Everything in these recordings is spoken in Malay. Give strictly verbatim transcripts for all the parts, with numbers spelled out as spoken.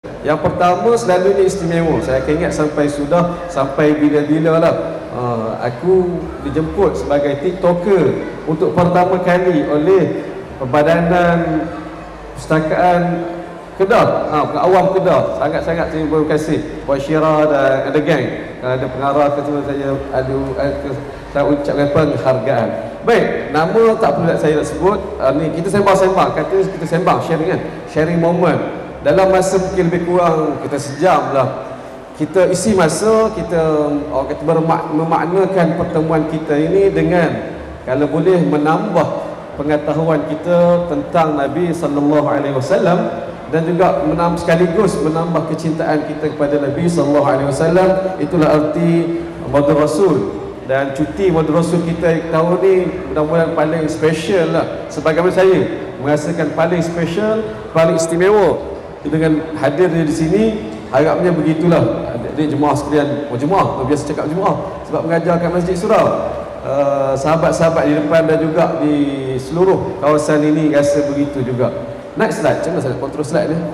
Yang pertama selalunya istimewa. Saya akan ingat sampai sudah sampai bila-bila lah. Uh, aku dijemput sebagai TikToker untuk pertama kali oleh Perbadanan Perpustakaan Kedah, ha, Awam Kedah. Sangat-sangat terima kasih Puan Syira dan ada gang, ada pengarah ketua saya, ada saya ucapkan penghargaan. Baik, nama tak perlu saya nak sebut. Uh, ni kita sembang-sembang, kata kita sembang, sharing kan, sharing moment. Dalam masa mungkin lebih kurang kita sejam lah, kita isi masa, kita orang kata bermak, memaknakan pertemuan kita ini dengan kalau boleh menambah pengetahuan kita tentang Nabi sallallahu alaihi wasallam dan juga menambah sekaligus menambah kecintaan kita kepada Nabi sallallahu alaihi wasallam. Itulah arti Maulid Rasul. Dan cuti Maulid Rasul kita tahun ni mudah-mudahan paling special lah. Sebagaimana saya merasakan paling special, paling istimewa dengan hadir di sini. Harapnya begitulah adik-adik jemaah sekalian. Oh, jemaah, biasa cakap jemaah sebab mengajar kat Masjid Surau. Uh, sahabat-sahabat di depan dan juga di seluruh kawasan ini rasa begitu juga. Next slide, macam mana saya kontrol slide ni?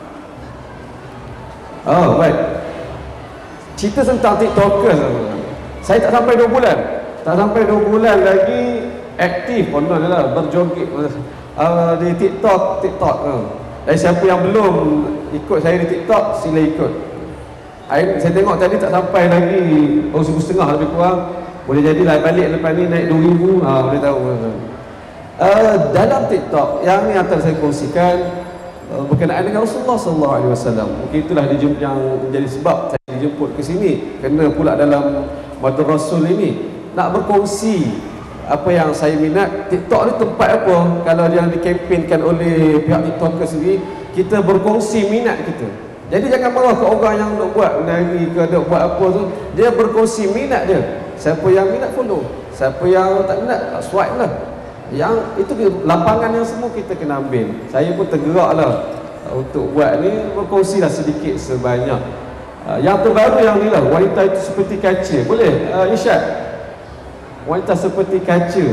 Oh, baik. Cerita tentang TikToker. Saya tak sampai dua bulan. Tak sampai dua bulan lagi aktif konon lah, berjoget uh, di TikTok, TikTok. Uh. Dan siapa yang belum ikut saya di TikTok, sila ikut. Saya tengok tadi tak sampai lagi oh, seribu setengah lebih kurang. Boleh jadilah balik lepas ni naik dua ribu, ha, boleh tahu. Uh, dalam TikTok yang ni antara saya kongsikan uh, berkenaan dengan Rasulullah sallallahu alaihi wasallam. Mungkin itulah dijemput, yang menjadi sebab saya dijemput ke sini. Kena pula dalam Maulid Rasul ini nak berkongsi apa yang saya minat. TikTok ni tempat apa? Kalau yang dikempenkan oleh pihak TikToker sendiri, kita berkongsi minat kita. Jadi jangan marah ke orang yang nak buat menari ke nak buat apa tu. Dia berkongsi minat dia. Siapa yang minat follow, siapa yang tak minat swipe lah. Yang itu lapangan yang semua kita kena ambil. Saya pun tergerak lah untuk buat ni, berkongsi lah sedikit sebanyak. uh, Yang terbaru yang ni lah, wanita itu seperti kaca. Boleh uh, Irsyad? Wanita seperti kaca.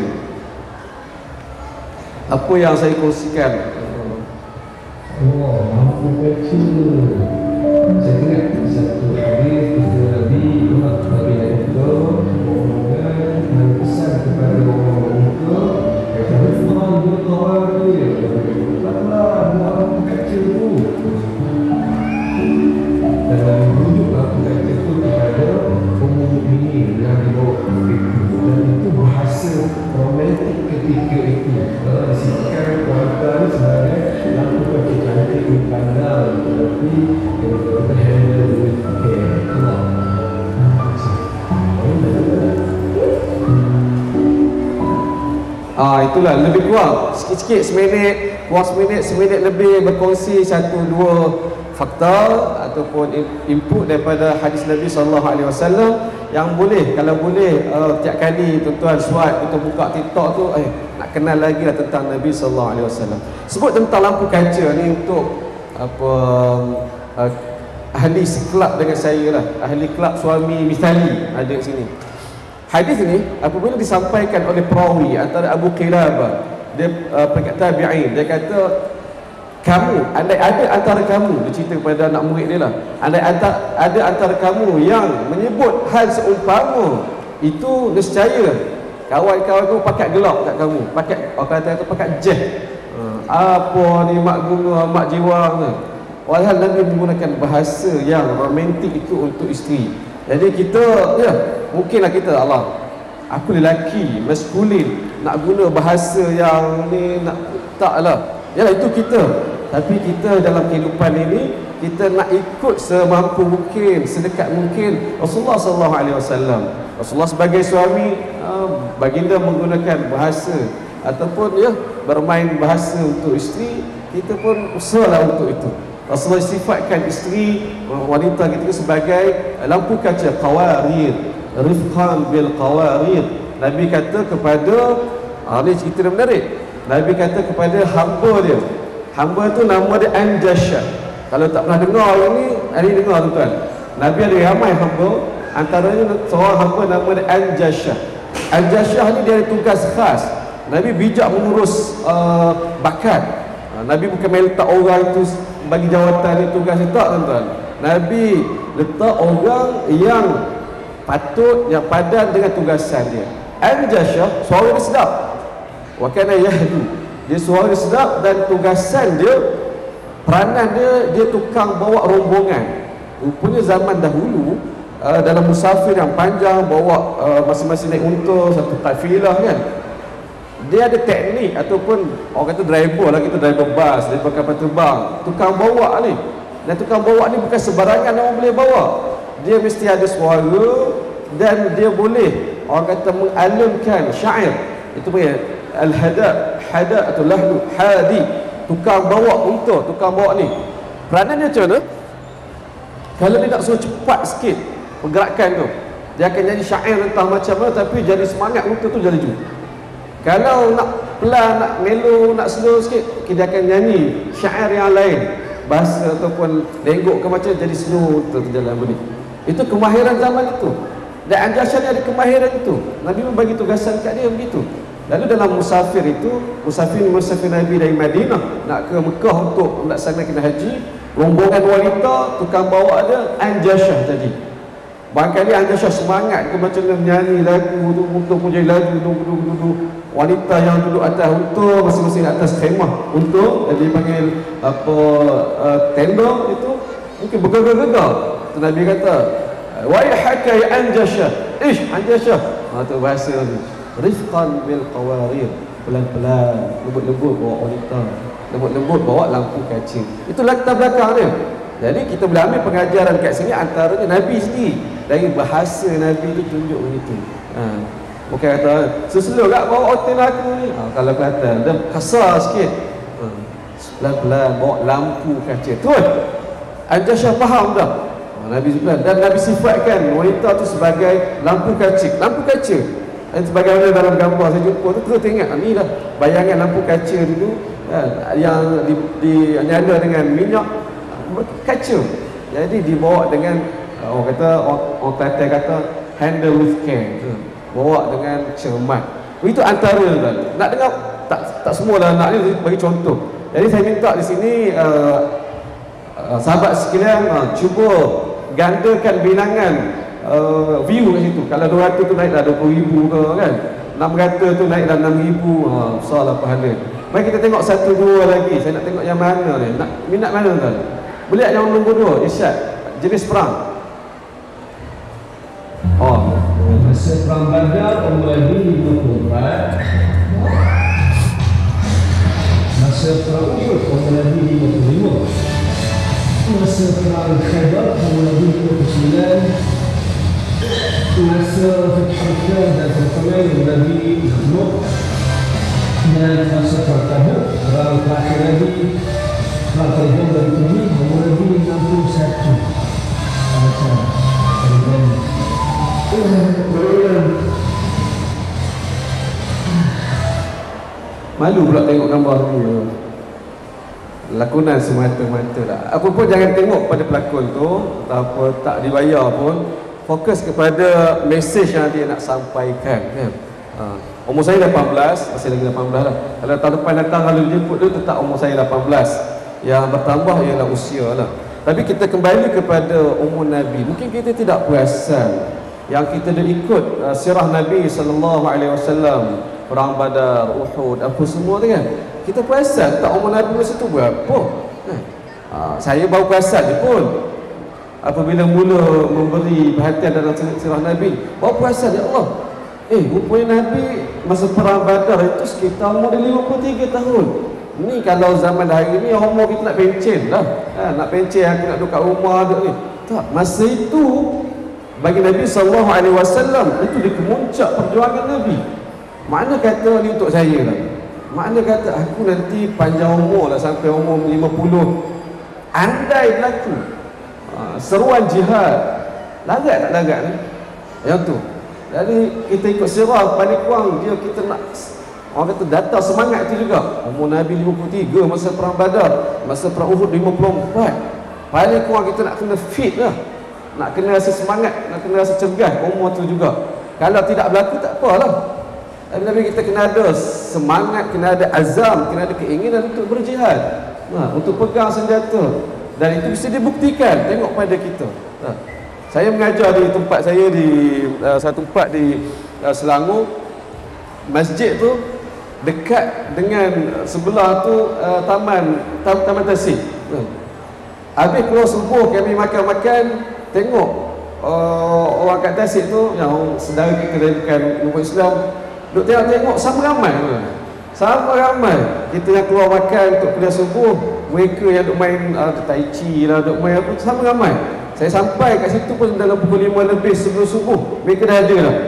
Apa yang saya kongsikan? Oh, lampu kaca. Saya ingat satu hari kita Nabi Muhammad Nabi Nabi dan pesan kepada orang muka kata Rifman dia kawan dia pelan-pelan lampu kaca tu, dan Nabi tunjuk lampu kaca tu kepada umum mukminin yang dibawa kafir, dan itu bahasa romantik ketika itu. Kalau disebutkan wanita ni sebenarnya lampu kaca cantik dipandang, tetapi kita handle with care. Allah. Ah, itulah lebih kurang sikit-sikit seminit, kurang seminit, seminit lebih berkongsi satu dua fakta ataupun input daripada hadis Nabi sallallahu alaihi wasallam yang boleh, kalau boleh uh, tiap kali tuan-tuan swipe kita buka TikTok tu eh nak kenal lagi lah tentang Nabi sallallahu alaihi wasallam. Sebut tentang lampu kaca ni untuk apa uh, ahli sekelab dengan saya lah, ahli kelab suami misali ada di sini. Hadis ini apabila disampaikan oleh perawi antara Abu Qilabah, dia uh, peringkat tabi'in, dia kata kamu, andai ada antara kamu, dia cerita kepada anak murid dia lah, andai antara, ada antara kamu yang menyebut hal seumpama itu, nescaya kawan-kawan kamu pakai gelap kat kamu, pakai orang kata pakai jeh, uh, apa ni mak guna mak jiwa tu. Walhal Nabi menggunakan bahasa yang romantik itu untuk isteri. Jadi kita, ya, mungkinlah kita, Allah, aku lelaki, maskulin, nak guna bahasa yang ni, nak, taklah. Ya, itu kita. Tapi kita dalam kehidupan ini, kita nak ikut semampu mungkin, sedekat mungkin Rasulullah sallallahu alaihi wasallam. Rasulullah sebagai suami, baginda menggunakan bahasa ataupun ya bermain bahasa untuk isteri, kita pun usahalah untuk itu. Rasulullah sifatkan isteri wanita kita sebagai lampu kaca, qawarir, rifqan bil qawarir. Nabi kata kepada, ah, ni cerita yang menarik. Nabi kata kepada hamba dia, hamba tu nama dia Anjashah. Kalau tak pernah dengar ini, hari dengar tuan-tuan. Nabi ada ramai hamba, antaranya seorang hamba nama dia Anjashah. Anjashah ni dia ada tugas khas. Nabi bijak mengurus uh, bakat. Nabi bukan main letak orang itu bagi jawatan ni, tugas ni, tak tuan-tuan. Nabi letak orang yang patut, yang padan dengan tugasan dia. Anjashah, suara dia sedap. Wa kana yahdu, dia suara dia sedap, dan tugasan dia, peranan dia, dia tukang bawa rombongan. Rupanya zaman dahulu, uh, dalam musafir yang panjang, bawa uh, masing-masing naik unta, satu kafilah kan, dia ada teknik, ataupun orang kata driver lah, kita driver bas, driver kapal terbang, tukang bawa ni. Dan tukang bawa ni bukan sebarangan orang boleh bawa. Dia mesti ada suara, dan dia boleh, orang kata, mengalunkan syair. Itu punya al-hada, hada atau lahdu, hadi, tukang bawa unta, tukang bawa ni. Peranannya macam mana? Kalau dia nak suruh cepat sikit pergerakan tu, dia akan nyanyi syair entah macam mana, tapi jadi semangat unta tu jadi laju. Kalau nak pelan, nak melo, nak slow sikit, dia akan nyanyi syair yang lain, bahasa ataupun lenggok ke macam, jadi slow unta tu jalan bunyi. Itu kemahiran zaman itu. Dan Anjashah ni ada kemahiran itu. Nabi membagi tugasan kat dia begitu. Lalu dalam musafir itu, musafir musafir Nabi dari Madinah nak ke Mekah untuk melaksanakan haji, rombongan wanita, tukang bawa ada Anjashah tadi. Barangkali Anjashah semangat ke macam menyanyi lagu tu, untuk pun jadi lagu tu, tu, tu, tu. Wanita yang duduk atas unta, masing-masing atas khemah untuk dia dipanggil apa, uh, tenda itu, mungkin bergegar-gegar. Nabi kata, waihaka ya Anjashah, ish Anjashah, ha, tu bahasa tu, rifqan bil qawarir, pelan-pelan, lembut-lembut bawa wanita, lembut-lembut bawa lampu kaca. Itu latar belakang dia. Jadi kita boleh ambil pengajaran kat sini, antaranya Nabi sendiri, dari bahasa Nabi tu tunjuk begitu. Ha, bukan kata seselo kat bawa hotel aku ni, ha, kalau Kelantan dia kasar sikit, ha, pelan-pelan bawa lampu kaca. Terus Anjashah faham dah. Ha, Nabi sebut, dan Nabi sifatkan wanita tu sebagai lampu kaca. Lampu kaca, dan sebagaimana dalam gambar saya jumpa tu, terus tengok ni lah bayangan lampu kaca dulu, kan, yang di, di nyala dengan minyak kaca. Jadi dibawa dengan uh, orang kata, orang, orang Kelantan kata handle with care, bawa dengan cermat. Itu antara kan. Nak dengar tak, tak semualah nak ni, bagi contoh. Jadi saya minta di sini uh, uh, sahabat sekalian, uh, cuba gandakan bilangan uh, view kat situ. Kalau dua ratus tu naiklah dua puluh ribu ke kan, enam ratus tu naiklah enam ribu, ha, besarlah pahala. Mari kita tengok satu dua lagi. Saya nak tengok yang mana ni, nak minat mana tuan? Boleh yang nombor dua, Irsyad, jenis perang. Oh, masa perang Badar umur Nabi lima puluh empat. Masa perang Uhud umur Nabi lima puluh lima. Masa perang Khaybar umur Nabi lima puluh sembilan. Masa Fathul dan Fathul umur Nabi enam puluh. Dan masa perang Tabuk, perang terakhir Nabi, perang Tabuk dan Nabi umur Nabi enam puluh satu. Macam malu pula tengok gambar tu. Lakonan semata-mata lah. Apa pun jangan tengok pada pelakon tu, apa tak dibayar pun, fokus kepada mesej yang dia nak sampaikan kan. Ha. Umur saya lapan belas, masih lagi lapan belas lah. Kalau tahun depan datang, kalau jemput tu tetap umur saya lapan belas. Yang bertambah ialah usia lah. Tapi kita kembali kepada umur Nabi. Mungkin kita tidak perasan yang kita dah ikut uh, sirah Nabi sallallahu alaihi wasallam, perang Badar, Uhud, apa semua tu kan. Kita perasan tak umur Nabi masa tu berapa? Eh, uh, saya baru perasan je pun apabila mula memberi perhatian dalam sirah Nabi, baru perasan, ya Allah, eh rupanya Nabi masa perang Badar itu sekitar umur lima puluh tiga tahun. Ni kalau zaman hari ni umur kita nak pencen lah, ha, nak pencen aku nak duduk kat rumah duduk ni. Tak, masa itu bagi Nabi sallallahu alaihi wasallam itu di kemuncak perjuangan Nabi. Makna kata ni untuk saya lah, makna kata aku nanti panjang umur lah sampai umur lima puluh, andai berlaku ha, seruan jihad, larat tak larat ni yang tu. Jadi kita ikut sirah paling kurang dia, kita nak orang kata data semangat tu juga. Umur Nabi lima puluh tiga masa perang Badar, masa perang Uhud lima puluh empat. Paling kurang kita nak kena fit lah, nak kena rasa semangat, nak kena rasa cergas umur tu juga. Kalau tidak berlaku tak apalah, tapi kita kena ada semangat, kena ada azam, kena ada keinginan untuk berjihad. ha, untuk pegang senjata, dan itu bisa dibuktikan. Tengok pada kita. Ha. Saya mengajar di tempat saya di uh, satu tempat di uh, Selangor. Masjid tu dekat dengan sebelah tu uh, taman tam, taman tasik. Ha. Habis keluar subuh kami makan-makan, tengok uh, orang kat tasik tu yang saudara kita dari bukan umat Islam, duk tengok-tengok sama ramai. Sama ramai kita yang keluar makan untuk kuliah subuh, mereka yang duk main uh, tai chi lah, duk main apa, sama ramai. Saya sampai kat situ pun dalam pukul lima lebih sebelum subuh, mereka dah ada lah.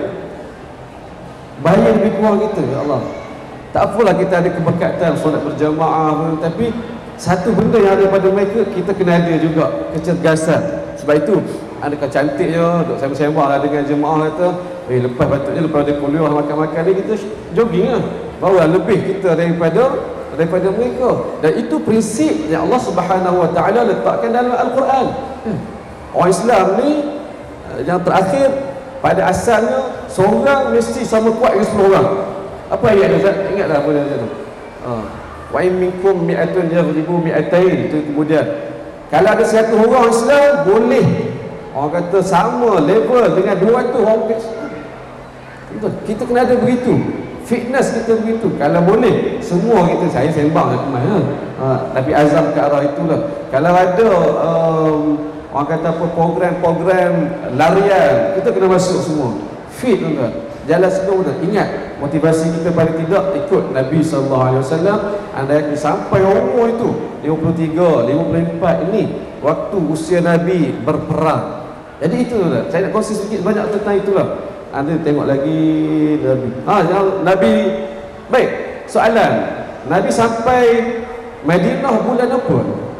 Bahaya lebih kurang kita, ya Allah. Tak apalah kita ada keberkatan solat berjamaah, tapi satu benda yang ada pada mereka, kita kena ada juga kecergasan. Sebab itu, adakah cantiknya duk sembang-sembang lah dengan jemaah kata, eh lepas patutnya lepas dia kuliah makan-makan ni kita jogging lah. Barulah lebih kita daripada daripada mereka. Dan itu prinsip yang Allah Subhanahu Wa Taala letakkan dalam Al-Quran. Orang Islam ni yang terakhir pada asalnya seorang mesti sama kuat dengan sepuluh orang. Apa ayat tu Ustaz? Ingatlah apa dia tu. Ha. Wa in minkum mi'atun yaghlibu mi'atain. Itu kemudian kalau ada satu orang Islam boleh orang kata sama level dengan dua ratus orang Islam. Kita kena ada begitu. Fitness kita begitu. Kalau boleh semua kita, saya sembang ke mana. Ha, tapi azam ke arah itulah. Kalau ada um, orang kata apa program-program larian, kita kena masuk semua. Fit tuan-tuan. Jalan sebelum tu. Ingat motivasi kita paling tidak ikut Nabi sallallahu alaihi wasallam. Anda yakin sampai umur itu lima puluh tiga, lima puluh empat ini waktu usia Nabi berperang. Jadi itu tuan-tuan. Saya nak kongsi sedikit banyak tentang itulah. Anda tengok lagi Nabi. Ha, yang Nabi. Baik, soalan. Nabi sampai Madinah bulan apa?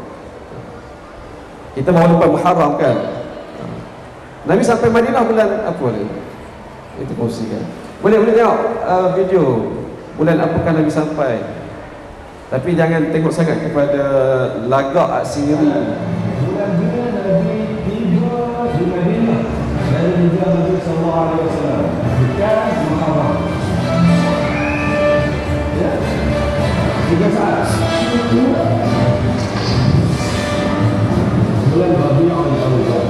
Kita mahu lepas Muharram kan? Nabi sampai Madinah bulan apa ni? Itu kongsikan. Boleh boleh tengok uh, video bulan apakah Nabi sampai. Tapi jangan tengok sangat kepada lagak aksiri. Bulan-bulan Nabi tiba di Madinah dari hijrah Nabi sallallahu alaihi wasallam. Bukan Muharram. Ya. Tiga saat. Bulan Rabiul Awal.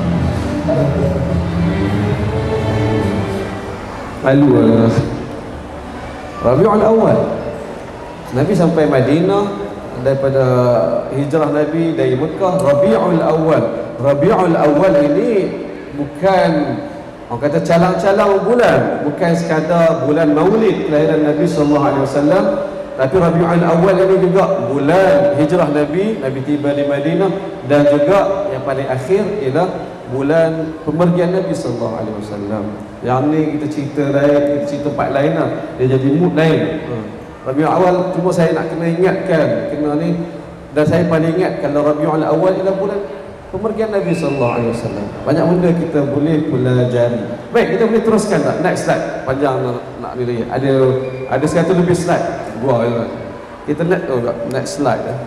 Lalu uh, Rabiul Awal. Nabi sampai Madinah daripada hijrah Nabi dari Mekah. Rabiul Awal. Rabiul Awal ini bukan orang kata calang-calang bulan, bukan sekadar bulan Maulid kelahiran Nabi sallallahu alaihi wasallam, tapi Rabiul Awal ini juga bulan hijrah Nabi, Nabi tiba di Madinah, dan juga yang paling akhir ialah bulan pemergian Nabi sallallahu alaihi wasallam. Yang ni kita cerita lain, kita cerita part lain lah. Dia jadi mood lain. Ha. Rabiul Awal cuma saya nak kena ingatkan kena ni, dan saya paling ingat kalau Rabiul Awal ialah bulan pemergian Nabi sallallahu alaihi wasallam. Banyak benda kita boleh pelajari. Baik, kita boleh teruskan tak? Next slide. Panjang nak, nak ni lagi. Ada ada seratus lebih slide. Gua ya. Kita next oh, next slide dah.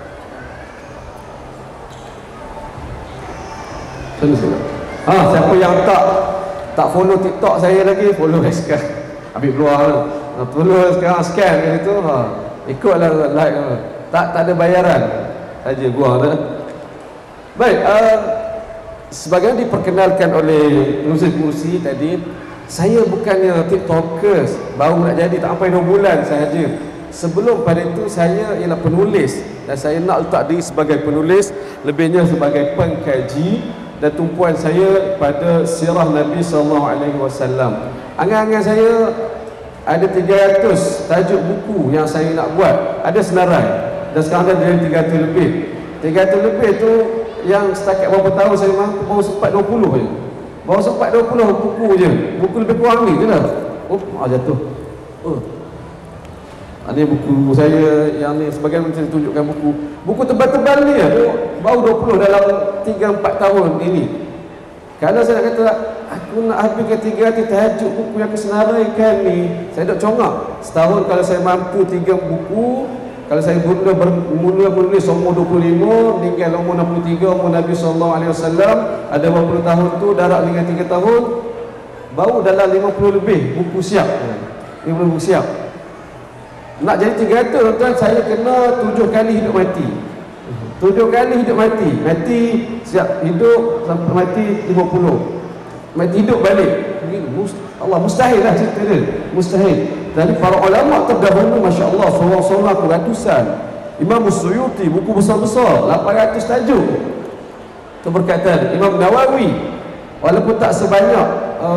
Terus. Ha, siapa yang tak tak follow TikTok saya lagi, follow sekarang. Ambil keluar lah. Follow sekarang, scan kat situ. Ha. Ikutlah like. Tak tak ada bayaran. Saja gua dah. Baik, uh, sebagaimana diperkenalkan oleh Nuzul Mursi tadi, saya bukannya tiktokers, baru nak jadi tak sampai dua bulan sahaja. Sebelum pada itu saya ialah penulis, dan saya nak letak diri sebagai penulis, lebihnya sebagai pengkaji, dan tumpuan saya pada sirah Nabi sallallahu alaihi wasallam. Angan-angan saya ada tiga ratus tajuk buku yang saya nak buat, ada senarai, dan sekarang ada tiga ratus lebih. tiga ratus lebih tu yang setakat berapa tahun saya mampu baru sempat dua puluh je. Baru sempat dua puluh buku je. Buku lebih kurang ni je lah. Oh, ah, jatuh. Oh. Ini buku saya yang ni sebagian macam tunjukkan buku. Buku tebal-tebal ni ya, baru dua puluh dalam tiga empat tahun ini. Kalau saya nak kata aku nak habiskan tiga ratus tahajud buku yang kesenaraikan ni, saya dah congak. Setahun kalau saya mampu tiga buku. Kalau saya mula bermula menulis umur dua puluh lima, meninggal umur enam puluh tiga, umur Nabi sallallahu alaihi wasallam, ada berapa puluh tahun tu, darab dengan tiga tahun, baru dalam lima puluh lebih buku siap. lima puluh buku siap. Nak jadi tiga ratus tuan-tuan, saya kena tujuh kali hidup mati. Tujuh kali hidup mati. Mati siap hidup sampai mati lima puluh. Mati hidup balik. Allah, mustahil lah cerita dia. Mustahil. Dan para ulama terdahulu, Masya Allah, seorang-seorang ratusan. Imam Suyuti, buku besar-besar, lapan ratus tajuk. Itu berkata Imam Nawawi, walaupun tak sebanyak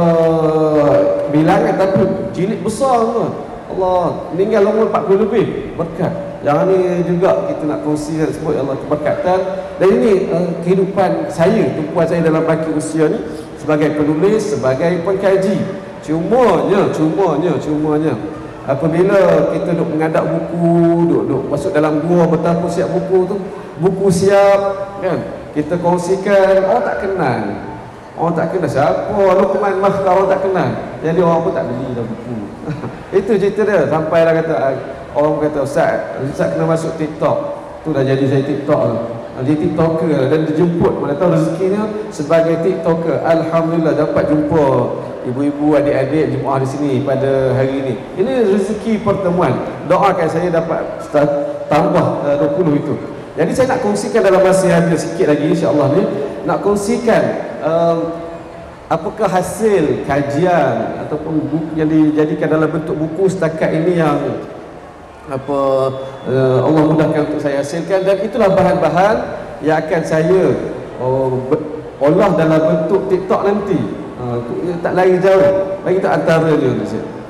uh, bilangan, tapi jilid besar tu. Allah, meninggal umur empat puluh lebih, berkat. Yang ni juga kita nak kongsi dan sebut Allah keberkatan. Dan ini uh, kehidupan saya, tumpuan saya dalam baki usia ni sebagai penulis, sebagai pengkaji. Cumanya, cumanya, cumanya apabila kita duk mengadap buku, duk, duk masuk dalam gua bertahun siap buku tu, buku siap kan, kita kongsikan, orang tak kenal. Orang tak kenal siapa, Luqman Mahkar, orang tak kenal. Jadi orang pun tak beli dah buku. Itu cerita dia. Sampailah kata, orang kata, Ustaz, Ustaz kena masuk TikTok. Tu dah jadi saya TikTok tu. Dia TikToker dan dijemput. Mana tahu rezekinya sebagai TikToker. Alhamdulillah dapat jumpa ibu-ibu, adik-adik jemaah di sini pada hari ini. Ini rezeki pertemuan. Doakan saya dapat tambah uh, dua puluh itu. Jadi saya nak kongsikan dalam masa yang ada sikit lagi, insya-Allah ni, nak kongsikan um, apakah hasil kajian ataupun buku yang dijadikan dalam bentuk buku setakat ini yang apa uh, Allah mudahkan untuk saya hasilkan, dan itulah bahan-bahan yang akan saya uh, olah dalam bentuk TikTok nanti. Uh, tak lari jauh, lagi tak antara je.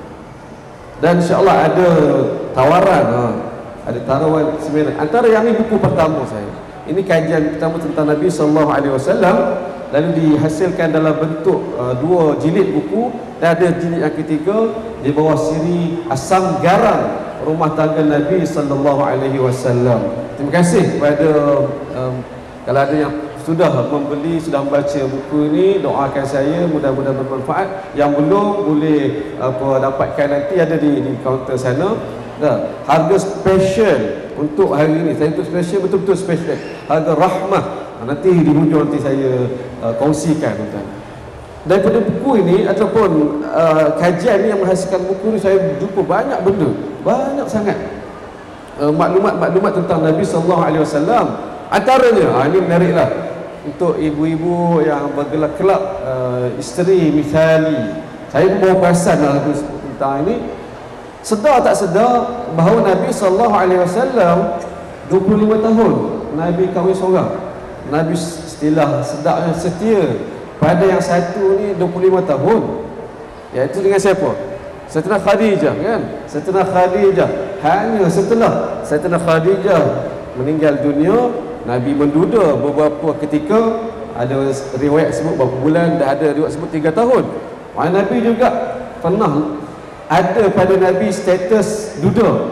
Dan insya-Allah ada tawaran. Uh. Ada taruhan sembilan. Antara yang ini buku pertama saya. Ini kajian pertama tentang Nabi sallallahu alaihi wasallam, lalu dihasilkan dalam bentuk uh, dua jilid buku, dan ada jilid yang ketiga di bawah siri Asam Garam Rumah Tangga Nabi sallallahu alaihi wasallam. Terima kasih kepada um, kalau ada yang sudah membeli, sudah membaca buku ini, doakan saya mudah-mudahan bermanfaat. Yang belum boleh apa dapatkan nanti ada di, di kaunter sana. Dah, harga special untuk hari ini. Saya untuk special, betul-betul special. Harga rahmah. Nanti di hujung nanti saya uh, kongsikan tuan. Daripada buku ini ataupun uh, kajian ini yang menghasilkan buku ini, saya jumpa banyak benda, banyak sangat uh, maklumat-maklumat tentang Nabi sallallahu alaihi wasallam. Antaranya, ha, ini menariklah untuk ibu-ibu yang bergelar kelab uh, isteri misali. Saya pun bawa perasan dalam tentang ini. Sedar tak sedar bahawa Nabi sallallahu alaihi wasallam dua puluh lima tahun Nabi kahwin seorang. Nabi istilah sedaknya setia pada yang satu ni dua puluh lima tahun. Iaitu dengan siapa? Sayyidatina Khadijah kan? Sayyidatina Khadijah. Hanya setelah Sayyidatina Khadijah meninggal dunia, Nabi menduda beberapa ketika. Ada riwayat sebut berapa bulan, dah ada riwayat sebut tiga tahun. Nabi juga pernah ada pada Nabi status duda.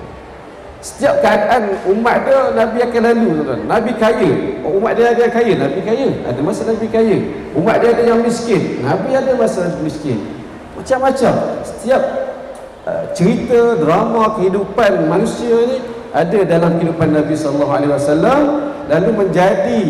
Setiap keadaan umat dia, Nabi akan lalu tuan. Nabi kaya, umat dia ada yang kaya, Nabi kaya. Ada masa Nabi kaya. Umat dia ada yang miskin, Nabi ada masa miskin. Macam-macam. Setiap uh, cerita, drama, kehidupan manusia ni ada dalam kehidupan Nabi sallallahu alaihi wasallam, lalu menjadi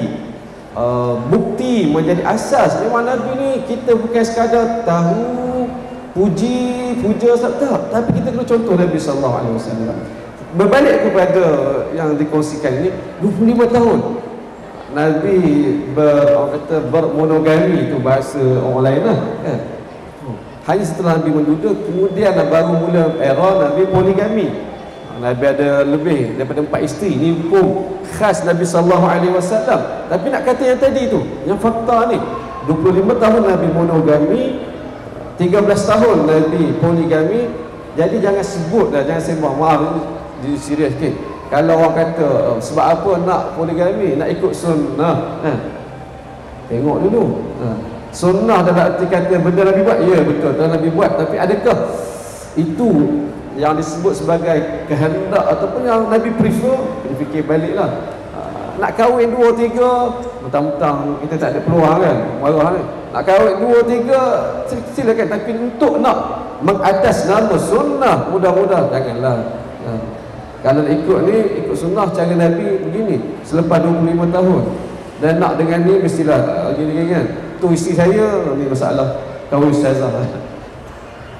uh, bukti, menjadi asas. Memang Nabi ni kita bukan sekadar tahu, puji, puja, tak, tapi kita kena contoh Nabi sallallahu alaihi wasallam. Berbalik kepada yang dikongsikan ini, dua puluh lima tahun Nabi ber, orang kata bermonogami, itu bahasa orang lain lah kan? Hanya setelah Nabi menduda, kemudian baru mula era Nabi poligami. Nabi ada lebih daripada empat isteri. Ini hukum khas Nabi sallallahu alaihi wasallam. Tapi nak kata yang tadi tu, yang fakta ni, dua puluh lima tahun Nabi monogami, tiga belas tahun Nabi poligami. Jadi jangan sebut dah, jangan sembah. Maaf, ini serius sikit. Kalau orang kata sebab apa nak poligami, nak ikut sunnah, ha. Tengok dulu, ha. Sunnah dalam arti kata benda Nabi buat, ya betul, Nabi buat. Tapi adakah itu yang disebut sebagai kehendak ataupun yang Nabi prefer? Kena fikir baliklah. Ha. Nak kahwin dua tiga, mentang-mentang kita tak ada peluang kan, marah kan. Nak kahwin dua tiga, silakan. Tapi untuk nak mengatas nama sunnah, mudah-mudah janganlah. Ha. Kalau ikut ni, ikut sunnah cara Nabi begini selepas dua puluh lima tahun. Dan nak dengan ni mestilah gini-gini kan. Tu isteri saya, ni masalah kahwin ustazah.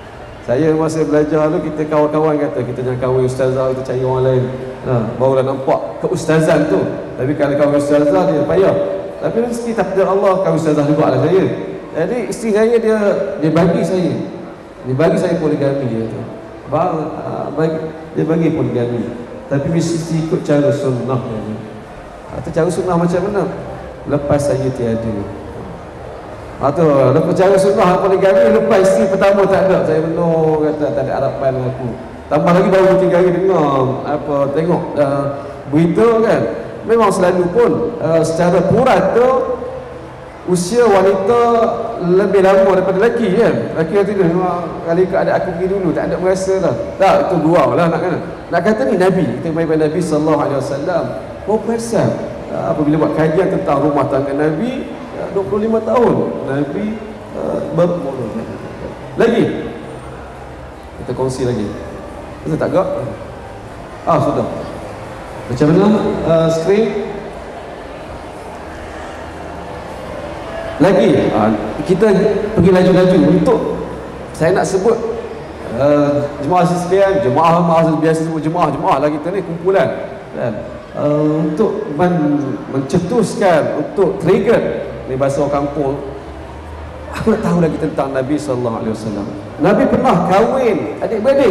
Saya masa belajar tu, kita kawan-kawan kata kita jangan kahwin ustazah, kita cari orang lain. Ha, barulah nampak keustazan tu. Tapi kalau kahwin ustazah dia payah. Tapi rezeki takdir Allah, kahwin ustazah juga lah saya. Jadi isteri saya dia dia bagi saya. Dia bagi saya poligami dia tu. Bang, uh, bagi, dia bagi poligami. Tapi mesti ikut cara sunnah dia. Atau cara sunnah macam mana? Lepas saya tiada. Atau lepas cara sunnah poligami, lepas isteri pertama tak ada, saya benar kata tak ada harapan dengan aku. Tambah lagi baru tiga hari dengar apa tengok uh, berita kan. Memang selalu pun uh, secara purata usia wanita lebih lama daripada lelaki kan. Lelaki yang tidak kali keadaan aku pergi dulu tak ada merasa dah. Tak, itu gurau lah nak kena. Nak kata ni Nabi, kita main pada Nabi sallallahu alaihi wasallam. Oh perasan uh, apabila buat kajian tentang rumah tangga Nabi uh, dua puluh lima tahun Nabi uh, berumur. Lagi kita kongsi lagi. Kita tak agak? Ah sudah. Macam mana uh, skrin? Lagi uh, kita pergi laju-laju untuk saya nak sebut uh, jemaah sekalian, jemaah mahasiswa biasa sebut jemaah, jemaah lah kita ni kumpulan kan. Uh, untuk men mencetuskan, untuk trigger ni bahasa orang kampung. Aku nak tahu lagi tentang Nabi sallallahu alaihi wasallam. Nabi pernah kahwin adik-beradik.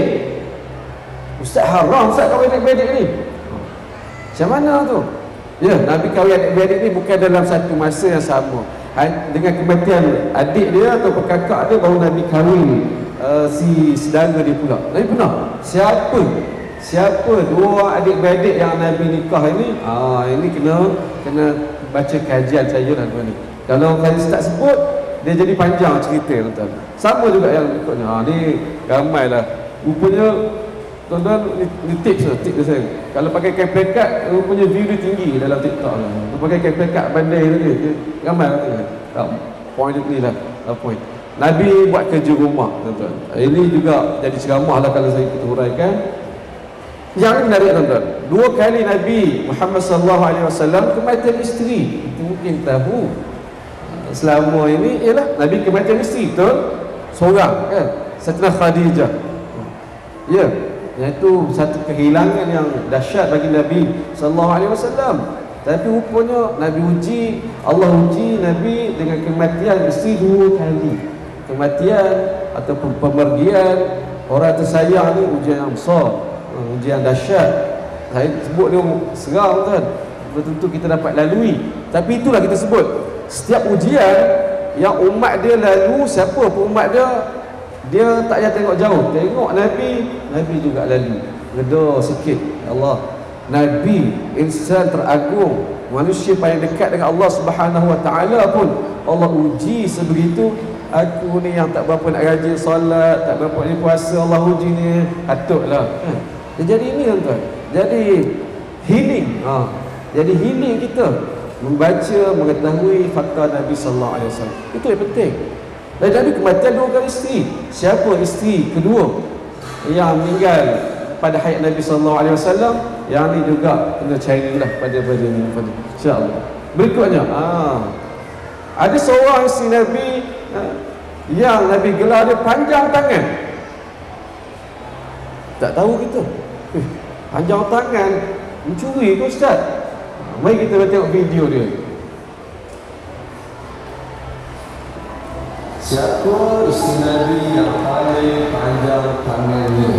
Ustaz haram Ustaz kahwin adik-beradik ni. Macam mana tu? Ya, Nabi kahwin adik-beradik ni bukan dalam satu masa yang sama. Dengan kematian adik dia atau kakak dia baru Nabi kahwin uh, si saudara dia pula. Nabi pernah. Siapa? Siapa dua adik-beradik yang Nabi nikah ini? Ah, ini kena kena baca kajian saya lah tuan ni. Kalau saya tak sebut dia jadi panjang cerita tuan. Sama juga yang berikutnya. Ha, ni ramailah. Rupanya tuan-tuan ni, ni tips lah, tips saya. Kalau pakai kain rupanya view dia tinggi dalam TikTok lah. Kalau pakai kain pekat bandai tadi, dia ramai lah tu. Tak, point ni lah, point. Nabi buat kerja rumah tuan-tuan. Ini juga jadi ceramah lah kalau saya kita huraikan. Yang ini menarik tuan-tuan. Dua kali Nabi Muhammad sallallahu alaihi wasallam kematian isteri. Itu mungkin tahu. Selama ini ialah Nabi kematian isteri tu seorang kan, Sayyidatina Khadijah. Ya, iaitu satu kehilangan yang dahsyat bagi Nabi sallallahu alaihi wasallam. Tapi rupanya Nabi uji, Allah uji Nabi dengan kematian isteri dua kali. Kematian ataupun pemergian orang tersayang ni ujian yang besar, ujian dahsyat. Saya sebut dia seram kan, belum tentu kita dapat lalui. Tapi itulah kita sebut, setiap ujian yang umat dia lalu, siapa pun umat dia, dia tak payah tengok jauh, tengok Nabi, Nabi juga lalu. Reda sikit. Ya Allah, Nabi insan teragung, manusia paling dekat dengan Allah Subhanahu Wa Taala pun Allah uji sebegitu. Aku ni yang tak berapa nak rajin solat, tak berapa ni puasa, Allah uji ni, patutlah. Ha. Jadi ini tuan-tuan, jadi healing. Ha. Jadi healing kita membaca, mengetahui fakta Nabi sallallahu alaihi wasallam. Itu yang penting. Dan Nabi kematian dua kali isteri. Siapa isteri kedua yang meninggal pada hayat Nabi sallallahu alaihi wasallam? Yang ni juga kena carilah pada pada ni, insya-Allah. Berikutnya, ah, ada seorang isteri Nabi ah, yang Nabi gelar dia panjang tangan. Tak tahu kita. Eh, panjang tangan mencuri ke Ustaz? Mari kita tengok video dia. Siapa isteri Nabi yang paling panjang tangannya?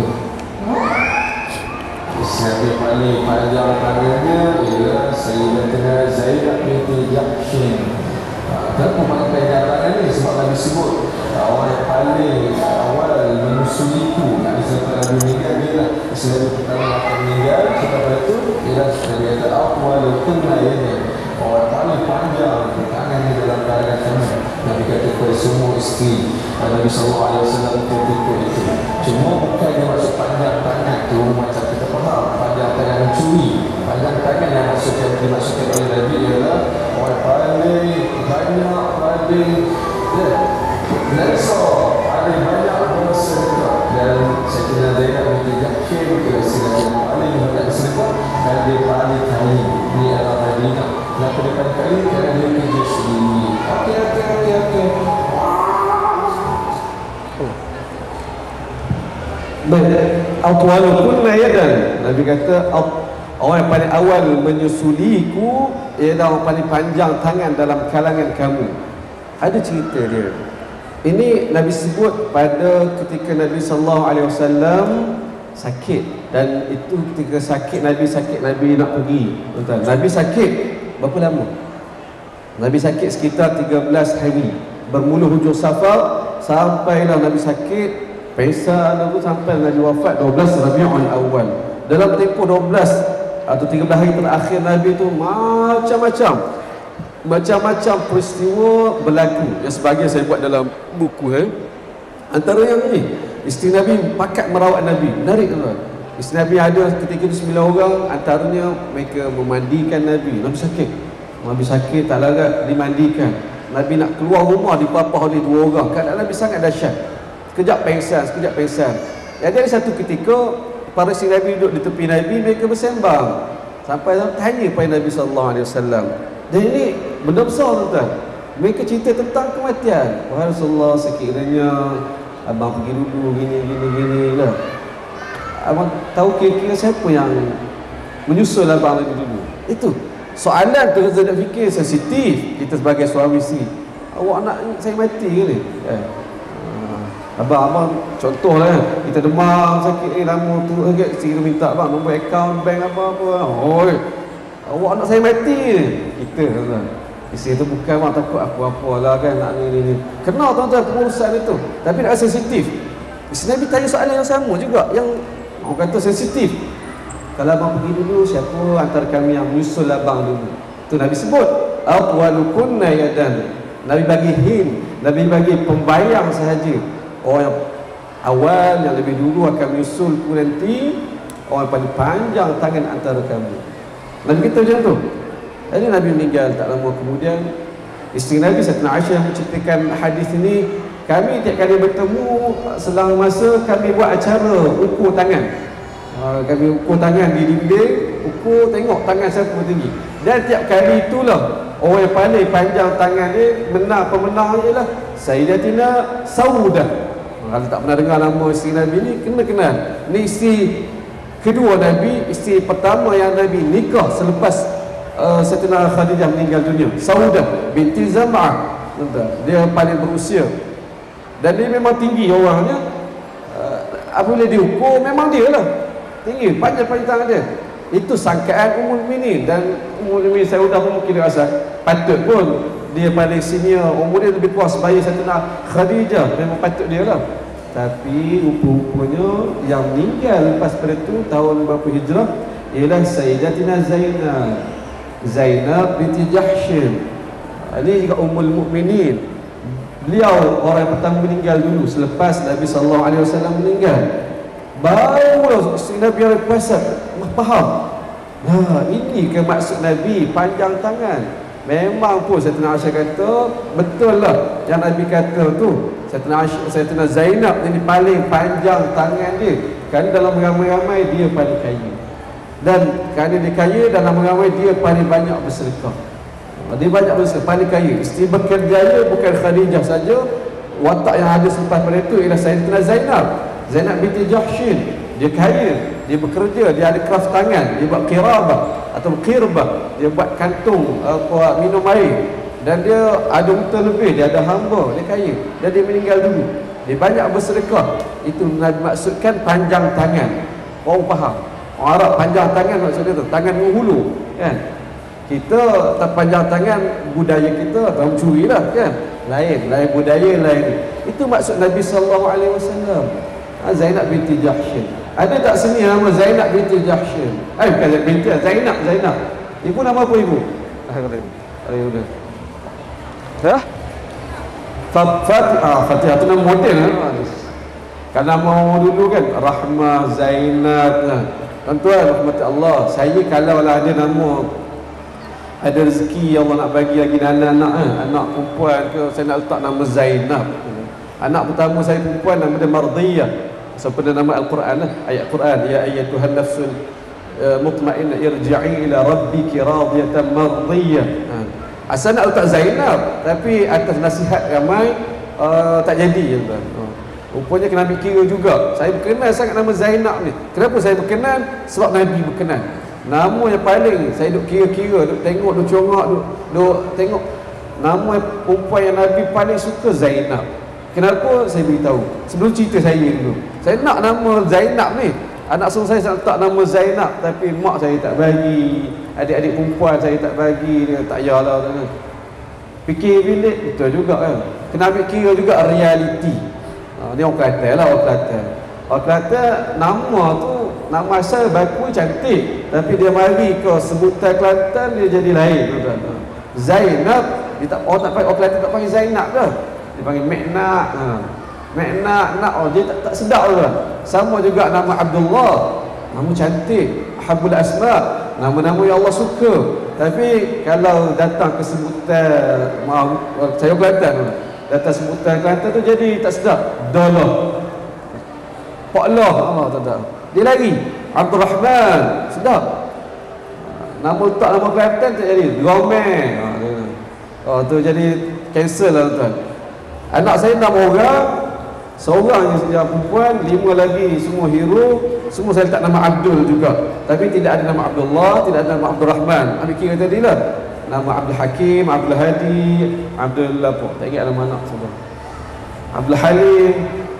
Isteri Nabi paling panjang tangannya ialah Sayyidatina Zainab binti Jahsy. Kenapa pakai panjang tangan ni? Sebab Nabi sebut orang yang paling awal menyusuiku Nabi sampai Nabi meninggal dia lah isteri Nabi pertama akan meninggal. Sebab itu ialah Nabi kata awal kunna ini orang paling panjang tangannya dalam keadaan sama. Nabi kata kepada semua isteri Nabi sallallahu alaihi wasallam untuk itu. Cuma bukan dia maksud panjang tangan tu macam kita faham panjang tangan mencuri. Panjang tangan yang maksudnya dimaksudkan oleh Nabi ialah orang paling banyak, paling leksa, paling banyak bersedekah. Dan Sayyidatina Zainab binti Jahsy ialah isteri yang paling banyak bersedekah dan dia paling kaya di alam Madinah. Kenapa dia paling kaya? Kerana dia kerja sendiri. Okey, okey, okey, okey. Atwalukunna yadan. Nabi kata orang yang paling awal menyusuliku ialah orang paling panjang tangan dalam kalangan kamu. Ada cerita dia. Ini Nabi sebut pada ketika Nabi sallallahu alaihi wasallam sakit, dan itu ketika sakit Nabi sakit Nabi nak pergi. Tuan, Nabi sakit berapa lama? Nabi sakit sekitar tiga belas hari. Bermula hujung Safar sampailah Nabi sakit Pesa Nabi sampai Nabi wafat dua belas Rabiul Awal. Dalam tempoh dua belas atau tiga belas hari terakhir Nabi tu macam-macam macam-macam peristiwa berlaku. Yang sebahagian saya buat dalam buku eh. Antara yang ni, isteri Nabi pakat merawat Nabi. Menarik tuan. Isteri Nabi ada ketika itu sembilan orang, antaranya mereka memandikan Nabi. Nabi sakit. Nabi sakit tak larat dimandikan. Nabi nak keluar rumah dipapah oleh dua orang. Keadaan Nabi sangat dahsyat. Sekejap pengsan, sekejap pengsan. Jadi ada satu ketika para isteri Nabi duduk di tepi Nabi, mereka bersembang. Sampai tanya pada Nabi sallallahu alaihi wasallam. Dan ini benda besar tuan. Mereka cerita tentang kematian. Wahai Rasulullah, sekiranya abang pergi dulu gini gini gini lah. Abang tahu kira-kira siapa yang menyusul abang lagi dulu. Itu soalan tu saya nak fikir sensitif kita sebagai suami isteri. Awak nak saya mati ke ni? Eh. Abang-abang contohlah kita demam sakit eh lama tu agak isteri minta abang nombor akaun bank apa-apa. Oi. Awak nak saya mati ke? Kita tuan. Isteri tu bukan abang takut aku apalah kan nak ni ni ni. Kenal tuan-tuan pengurusan itu. Tapi nak sensitif. Isteri Nabi tanya soalan yang sama juga, yang orang kata sensitif. Kalau abang pergi dulu, siapa antara kami yang menyusul abang dulu? Tu Nabi sebut atwalukunna yadan. Nabi bagi hint, Nabi bagi pembayang sahaja. Orang yang awal yang lebih dulu akan menyusulku nanti, orang yang paling panjang tangan antara kami. Nabi kata macam tu. Jadi Nabi meninggal tak lama kemudian. Isteri Nabi Sayyidatina Aisyah menceritakan hadis ini, kami tiap kali bertemu selang masa kami buat acara ukur tangan. Uh, kami ukur tangan di dinding, ukur tengok tangan siapa tinggi. Dan tiap kali itulah orang yang paling panjang tangan dia, menang pemenang ialah Sayyidatina Saudah. Kalau tak pernah dengar nama isteri Nabi ni, kena kenal. Ni isteri kedua Nabi, isteri pertama yang Nabi nikah selepas uh, Sayyidatina Khadijah meninggal dunia. Saudah binti Zam'ah. Dia paling berusia. Dan dia memang tinggi orangnya. Uh, apabila diukur memang dia lah. Tinggi, panjang-panjang tangan dia. Itu sangkaan Ummul Mukminin. Dan Ummul Mukminin Saudah pun mungkin dia rasa patut pun dia paling senior, umur dia lebih kuat sebaya Sayyidatina Khadijah, memang patut dia lah. Tapi rupa-rupanya yang meninggal lepas pada itu tahun berapa hijrah ialah Sayyidatina Zainab Zainab binti Jahshin. Ini juga Ummul Mukminin. Beliau orang yang pertama meninggal dulu selepas Nabi sallallahu alaihi wasallam meninggal. Barulah isteri Nabi yang kuasa faham. Nah, ini ke maksud Nabi panjang tangan. Memang pun Sayyidatina Aisyah kata betul lah yang Nabi kata tu. Sayyidatina Aisyah, Sayyidatina Zainab ini paling panjang tangan dia. Kerana dalam ramai-ramai dia paling kaya. Dan kerana dia kaya, dalam ramai dia paling banyak bersedekah. Dia banyak bersedekah, paling kaya. Isteri berkerjaya bukan Khadijah saja. Watak yang ada selepas pada itu ialah Sayyidatina Zainab Zainab binti Jahshin. Dia kaya, dia bekerja, dia ada kraft tangan, dia buat kirabah atau kirbah, dia buat kantung apa minum air, dan dia ada unta lebih, dia ada hamba, dia kaya, dan dia meninggal dulu. Dia banyak bersedekah. Itu maksudkan panjang tangan. Orang faham. Orang Arab panjang tangan maksudnya tu tangan menghulu kan. Kita tak panjang tangan, budaya kita orang curi lah kan. Lain, lain budaya lain. Itu maksud Nabi sallallahu alaihi wasallam. Zainab binti Jahshin. Ada tak sini nama Zainab binti Jahshin? Eh bukan binti, Zainab, Zainab. Ibu nama apa ibu? Ah, ibu. Dah? Fatihah, Fatihah tu nama model kan? Kan nama dulu kan Rahmah, Zainab kan. Tuan-tuan rahmat Allah, saya kalau lah ada nama, ada rezeki Allah nak bagi lagi anak-anak eh, anak perempuan ke, saya nak letak nama Zainab. Anak pertama saya perempuan nama dia Mardiyah. Seperti nama Al-Quran lah, ayat Quran, ya ayyatuhan nafsul uh, mutmainnah irji'i ila rabbiki radiyatan mardiyah. Ha. Asal nak letak Zainab, tapi atas nasihat ramai uh, tak jadi tuan. Oh. Rupanya kena ambil kira juga. Saya berkenan sangat nama Zainab ni. Kenapa saya berkenan? Sebab Nabi berkenan. Nama yang paling saya duk kira-kira, duk tengok, duk congak, duk, duk tengok. Nama perempuan yang Nabi paling suka Zainab. Kenapa? Saya beritahu. Sebelum cerita saya dulu. Saya nak nama Zainab ni. Anak sulung saya letak nama Zainab, tapi mak saya tak bagi. Adik-adik perempuan saya tak bagi. Dia tak yalah. Fikir bilik, betul juga kan. Kena ambil kira juga realiti. Ha, ni orang Kelantan lah, orang Kelantan. Orang Kelantan, nama tu, nama asal baku cantik, tapi dia mari ke sebutan Kelantan, dia jadi lain. Zainab, dia tak, orang tak panggil, orang Kelantan tak panggil Zainab ke? Dia panggil Meknak. Ha. Meknak, nak, oh, dia tak, tak sedap ke? Sama juga nama Abdullah, nama cantik, Habul Asma, nama-nama yang Allah suka. Tapi kalau datang ke sebutan, maaf, saya Kelantan, datang sebutan Kelantan tu jadi tak sedap. Dalah, Paklah, Allah tak ada. Dia lagi Abdul Rahman, sedap. Nama letak nama Kelantan tak jadi Romel. Oh, tu jadi cancel lah tuan. Anak saya enam orang, seorang yang perempuan, lima lagi semua hero. Semua saya letak nama Abdul juga, tapi tidak ada nama Abdullah, tidak ada nama Abdul Rahman. Ambil kira tadi lah. Nama Abdul Hakim, Abdul Hadi, Abdul apa, tak ingat nama anak semua. Abdul Halim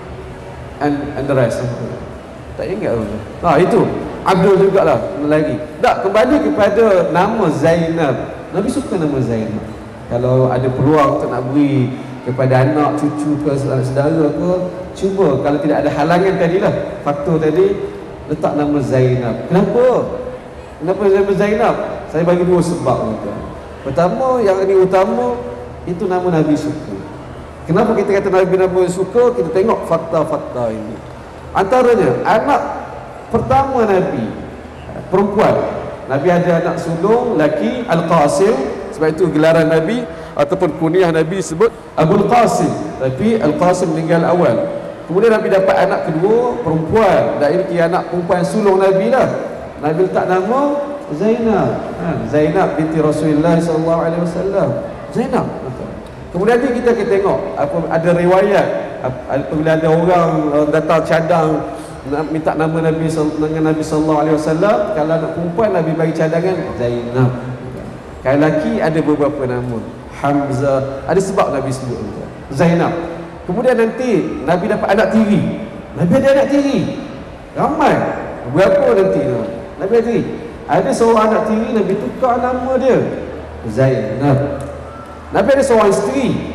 and, and the rest. Tak ingat pun. Ha, itu Abdul jugalah lagi. Tak, kembali kepada nama Zainab. Nabi suka nama Zainab. Kalau ada peluang untuk nak beri kepada anak, cucu ke saudara ke, cuba kalau tidak ada halangan tadilah, faktor tadi, letak nama Zainab. Kenapa? Kenapa nama Zainab? Saya bagi dua sebab. Pertama, yang ini utama, itu nama Nabi suka. Kenapa kita kata Nabi Nabi suka? Kita tengok fakta-fakta ini. Antaranya, anak pertama Nabi, perempuan. Nabi ada anak sulung, laki, Al-Qasim. Sebab itu gelaran Nabi ataupun kunyah Nabi sebut Abul Qasim. Tapi Al-Qasim meninggal awal. Kemudian Nabi dapat anak kedua, perempuan. Dan ini anak perempuan sulung Nabi lah. Nabi letak nama Zainab. Ha, Zainab binti Rasulullah sallallahu alaihi wasallam. Zainab. Kemudian nanti kita akan tengok apa, ada riwayat apabila ada orang datang cadang minta nama Nabi dengan Nabi sallallahu alaihi wasallam, kalau anak perempuan Nabi bagi cadangan Zainab. Kalau lelaki ada beberapa nama, Hamzah, ada sebab Nabi sebut Zainab. Kemudian nanti Nabi dapat anak tiri. Nabi ada anak tiri ramai. Berapa nanti tu? Nabi ada tiri. Ada seorang anak tiri, Nabi tukar nama dia Zainab. Nabi ada seorang isteri,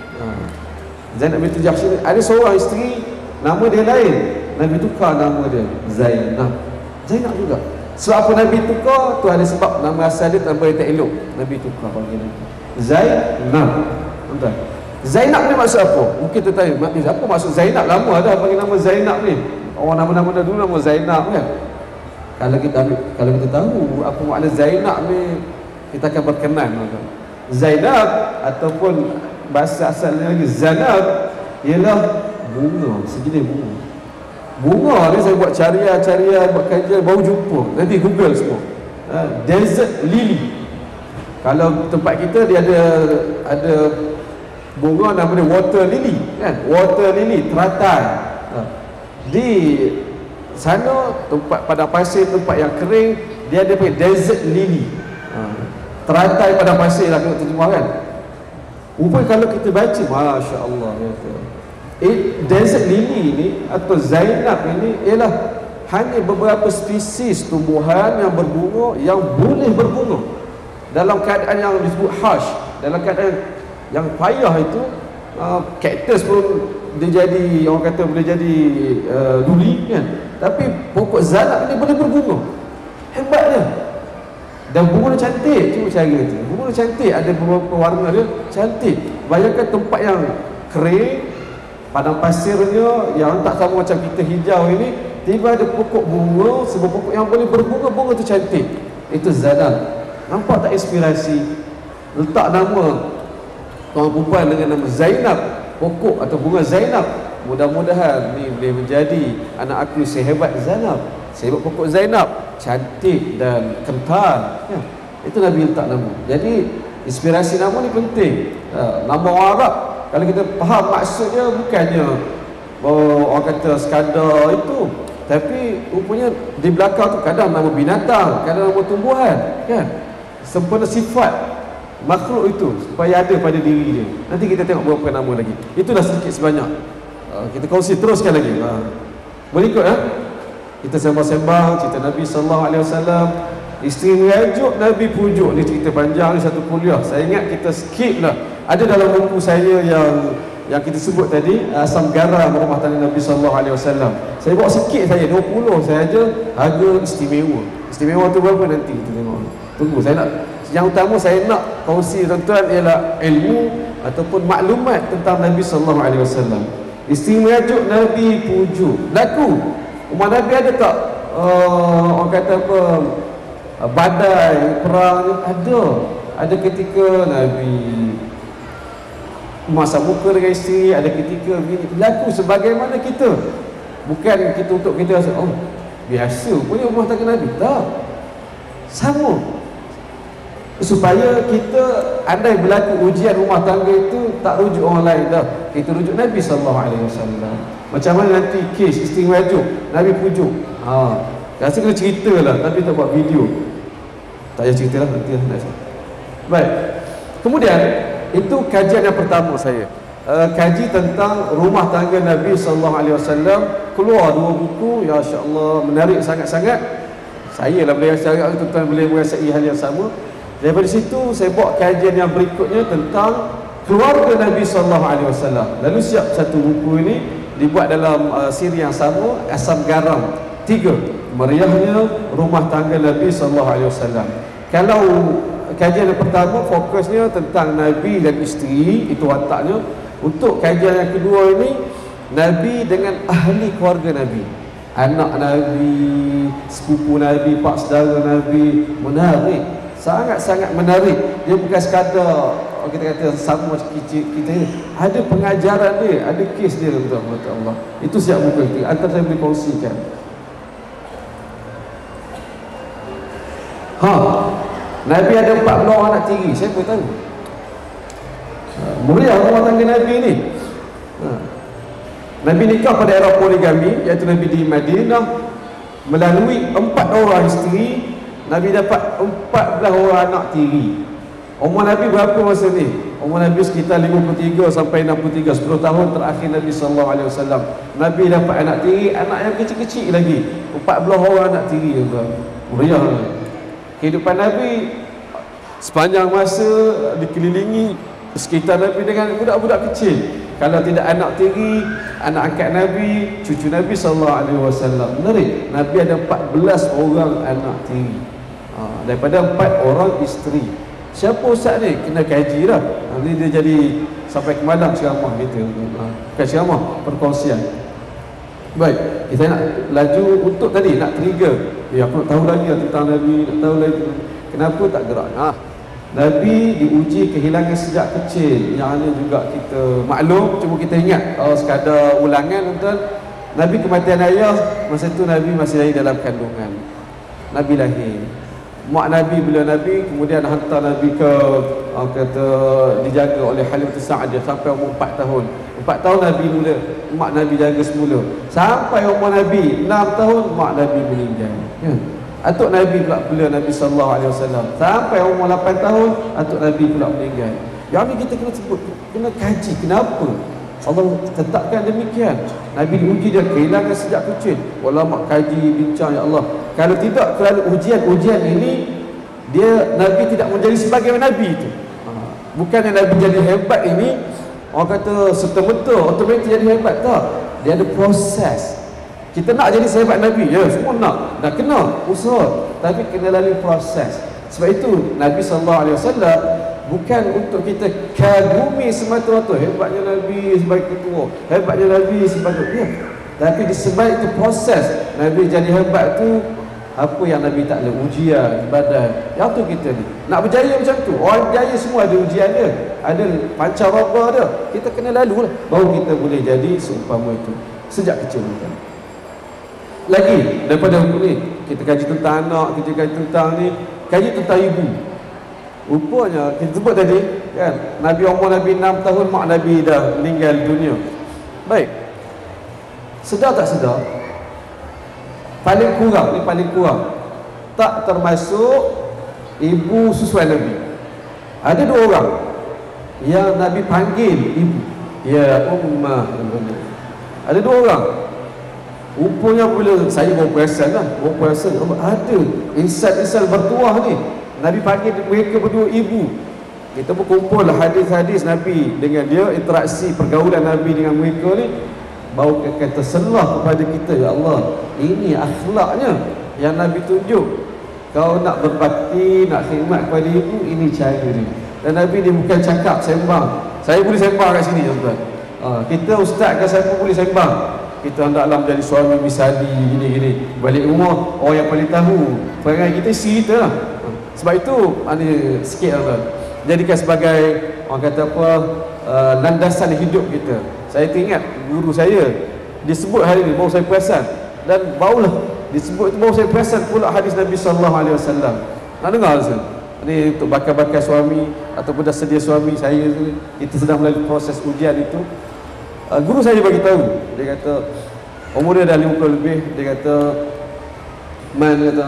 Zainab binti Jahsh. Ada seorang isteri, nama dia lain, Nabi tukar nama dia Zainab. Zainab juga. Sebab apa Nabi tukar? Tu ada sebab nama asal dia nama dia tak elok, Nabi tukar panggil Zainab. Tuan, Zainab ni maksud apa? Mungkin tu tanya, apa maksud Zainab? Lama dah panggil nama Zainab ni. Orang nama-nama dah dulu nama Zainab kan. Kalau kita ambil, kalau kita tahu apa makna Zainab ni, kita akan berkenan. Zainab ataupun bahasa asalnya lagi Zanab ialah bunga, sejenis bunga. Bunga ni saya buat carian-carian, buat kajian, baru jumpa. Nanti Google semua. Ha, desert lily. Kalau tempat kita dia ada ada bunga nama dia water lily kan, water lily, teratai. Ha. Di sana tempat padang pasir, tempat yang kering, dia ada panggil desert lily. Ha. Teratai padang pasir lah kalau terjemah kan. Rupanya kalau kita baca, Masya Allah, eh, desert lily ni atau Zainab ini ialah hanya beberapa spesies tumbuhan yang berbunga, yang boleh berbunga dalam keadaan yang disebut harsh, dalam keadaan yang payah itu. uh, Kaktus pun dia jadi, orang kata boleh jadi uh, duri kan. Tapi pokok Zainab ini boleh berbunga. Hebatnya. Dan bunga dia cantik. Cuba cara tu, bunga dia cantik, ada beberapa warna dia cantik. Bayangkan tempat yang kering, padang pasirnya yang tak sama macam kita hijau ini, tiba ada pokok bunga, sebuah pokok yang boleh berbunga, bunga tu cantik. Itu Zainab. Nampak tak inspirasi? Letak nama tuan perempuan dengan nama Zainab, pokok atau bunga Zainab. Mudah-mudahan ni boleh menjadi anak aku sehebat Zainab, sehebat pokok Zainab, cantik dan kental ya. Itu Nabi letak nama. Jadi inspirasi nama ni penting. ha, Nama orang Arab, kalau kita faham maksudnya, bukannya oh, orang kata sekadar itu, tapi rupanya di belakang tu kadang nama binatang, kadang nama tumbuhan, kan? Sempena sifat makhluk itu supaya ada pada diri dia. Nanti kita tengok berapa nama lagi. Itulah sedikit sebanyak. Uh, kita kongsi teruskan lagi. Uh, boleh ikut, ha? Kita sembang-sembang cerita Nabi sallallahu alaihi wasallam. Isteri merajuk, Nabi pujuk. Ni cerita panjang, ni satu kuliah. Saya ingat kita skip lah. Ada dalam buku saya yang yang kita sebut tadi, asam garam rumah tangga Nabi sallallahu alaihi wasallam. Saya bawa sikit saja, dua puluh saja, harga istimewa. Istimewa tu berapa nanti kita tengok. Tunggu, saya nak, yang utama saya nak kongsi tuan-tuan ialah ilmu ataupun maklumat tentang Nabi sallallahu alaihi wasallam. Isteri merajuk, Nabi pujuk. Laku rumah Nabi ada tak uh, orang kata apa, badai perang? Ada. Ada ketika Nabi masa muka dengan isteri, ada ketika begini. Berlaku sebagaimana kita. Bukan kita untuk kita rasa, oh biasa punya rumah tangga Nabi. Tak, sama. Supaya kita andai berlaku ujian rumah tangga itu, tak rujuk orang lain dah, kita rujuk Nabi sallallahu alaihi wasallam. Macam mana nanti kes isteri merajuk, Nabi pujuk. Ha, rasa kena cerita lah, tapi tak buat video. Tak payah cerita lah, nanti lah. Baik. Kemudian itu kajian yang pertama saya. Uh, kaji tentang rumah tangga Nabi sallallahu alaihi wasallam. Keluar dua buku, ya insya-Allah menarik sangat-sangat. Saya lah boleh rasa, tuan-tuan boleh merasai hal yang sama. Daripada situ saya buat kajian yang berikutnya tentang keluarga Nabi sallallahu alaihi wasallam. Lalu siap satu buku ini dibuat dalam uh, siri yang sama, asam garam. Tiga, meriahnya rumah tangga Nabi sallallahu alaihi wasallam. Kalau kajian yang pertama fokusnya tentang Nabi dan isteri, itu wataknya. Untuk kajian yang kedua ini, Nabi dengan ahli keluarga Nabi, anak Nabi, sepupu Nabi, pak saudara Nabi. Menarik, sangat-sangat menarik. Dia bukan sekadar kita kata sama macam kita, kita ada pengajaran dia, ada kes dia, betul-betul Allah. Itu siap buku itu, antara saya boleh kongsikan. Ha, Nabi ada empat belas anak tiri. Saya pun tahu. Meriah rumah tangga Nabi ni. Ha. Nabi nikah pada era poligami, iaitu Nabi di Madinah. Melalui empat orang isteri, Nabi dapat empat belas orang anak tiri. Umur Nabi berapa masa ni? Umur Nabi sekitar lima puluh tiga sampai enam puluh tiga, sepuluh tahun terakhir Nabi sallallahu alaihi wasallam. Nabi dapat anak tiri, anak yang kecil-kecil lagi. empat belas orang anak tiri. Meriah. Kehidupan Nabi sepanjang masa dikelilingi sekitar Nabi dengan budak-budak kecil. Kalau tidak anak tiri, anak angkat Nabi, cucu Nabi sallallahu alaihi wasallam. Menarik, Nabi ada empat belas orang anak tiri. Ha, daripada empat orang isteri. Siapa ustaz ni? Kena kaji lah. Nanti dia jadi sampai ke malam ceramah kita. Ha, bukan ceramah, perkongsian. Baik, kita nak laju untuk tadi, nak trigger. Ya, aku nak tahu lagi lah tentang Nabi, nak tahu lagi. Kenapa tak gerak? Ha, Nabi diuji kehilangan sejak kecil. Yang ini juga kita maklum, cuma kita ingat. Kalau sekadar ulangan, betul. Nabi kematian ayah, masa itu Nabi masih lagi dalam kandungan. Nabi lahir. Mak Nabi, beliau Nabi, kemudian hantar Nabi ke, orang kata, dijaga oleh Halimah Sa'diyah sampai umur empat tahun. empat tahun Nabi mula, mak Nabi jaga semula. Sampai umur Nabi enam tahun, mak Nabi meninggal. Ya. Atuk Nabi pula beliau Nabi sallallahu alaihi wasallam. Sampai umur lapan tahun, atuk Nabi pula meninggal. Yang ni kita kena sebut, kena kaji kenapa Allah tetapkan demikian. Nabi diuji dia kehilangan sejak kecil. Ulama kaji, bincang, ya Allah. Kalau tidak, kerana ujian-ujian ini, dia Nabi tidak menjadi sebagai Nabi itu. Bukan yang Nabi jadi hebat ini, orang kata serta-merta otomatik jadi hebat. Tak, dia ada proses. Kita nak jadi sehebat Nabi, ya semua nak, nak kena usaha, tapi kena lalui proses. Sebab itu Nabi sallallahu alaihi wasallam bukan untuk kita kagumi semata-mata hebatnya Nabi sebagai ketua, hebatnya Nabi sebagai dia, tapi disebabkan itu proses Nabi jadi hebat tu. Apa yang Nabi tak ada ujian, badai. Yang tu kita ni nak berjaya macam tu. Orang berjaya semua ada ujian dia, ada pancaraba dia. Kita kena lalu lah, baru kita boleh jadi seumpama itu sejak kecil kan. Lagi daripada ni, kita kaji tentang anak, kita kaji tentang ni, kaji tentang ibu. Rupanya kita sebut tadi kan, Nabi umur Nabi enam tahun, mak Nabi dah meninggal dunia. Baik, sedar tak sedar, paling kurang, ni paling kurang, tak termasuk ibu susuan Nabi. Ada dua orang yang Nabi panggil ibu, ya ummah. Ada dua orang. Rupanya bila saya baru perasan lah, baru perasan ada insan-insan bertuah ni, Nabi panggil mereka berdua ibu. Kita berkumpul hadis-hadis Nabi dengan dia, interaksi pergaulan Nabi dengan mereka ni, baru akan terselah kepada kita, ya Allah, ini akhlaknya yang Nabi tunjuk. Kau nak berbakti, nak khidmat kepada ibu, ini cara dia. Dan Nabi dia bukan cakap sembang. Saya boleh sembang kat sini, tuan-tuan. Ha, kita ustaz ke siapa boleh sembang. Kita hendaklah menjadi suami misali, gini-gini. Balik rumah, orang yang paling tahu perangai kita, isteri kita lah. Ha, sebab itu, ada sikit lah, tuan. Jadikan sebagai, orang kata apa, uh, landasan hidup kita. Saya teringat guru saya, dia sebut hari ni, baru saya perasan. Dan barulah disebut, baru saya perasan pula hadis Nabi sallallahu alaihi wasallam. Nak dengar Ustaz? Ini untuk bakal-bakal suami ataupun dah sedia suami, saya kita sedang melalui proses ujian itu. Uh, guru saya bagi tahu, dia kata umur dia dah lima puluh lebih, dia kata man kata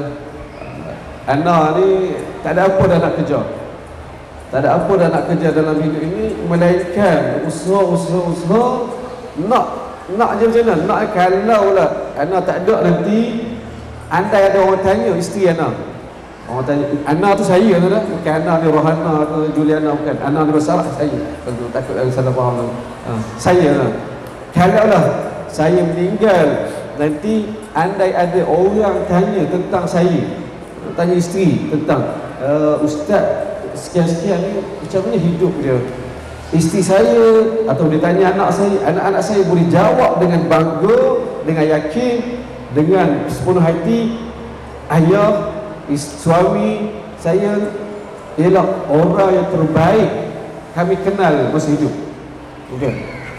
anak ni tak ada apa dah nak kerja. Tak ada apa dah nak kerja dalam hidup ini melainkan usaha-usaha-usaha nak nak je macam mana, nak kalau lah anak tak ada nanti, andai ada orang tanya isteri anak, orang tanya anak tu saya tu dah, bukan anak ni Rohana atau Juliana, bukan anak ni bersalah saya, kalau takut ada salah faham ha, saya lah. Kalau lah saya meninggal nanti, andai ada orang tanya tentang saya, tanya isteri tentang uh, ustaz sekian-sekian ni macam mana hidup dia, isteri saya, atau dia tanya anak saya, anak-anak saya boleh jawab dengan bangga, dengan yakin, dengan sepenuh hati, ayah, suami saya ialah orang yang terbaik kami kenal masa hidup. Okay.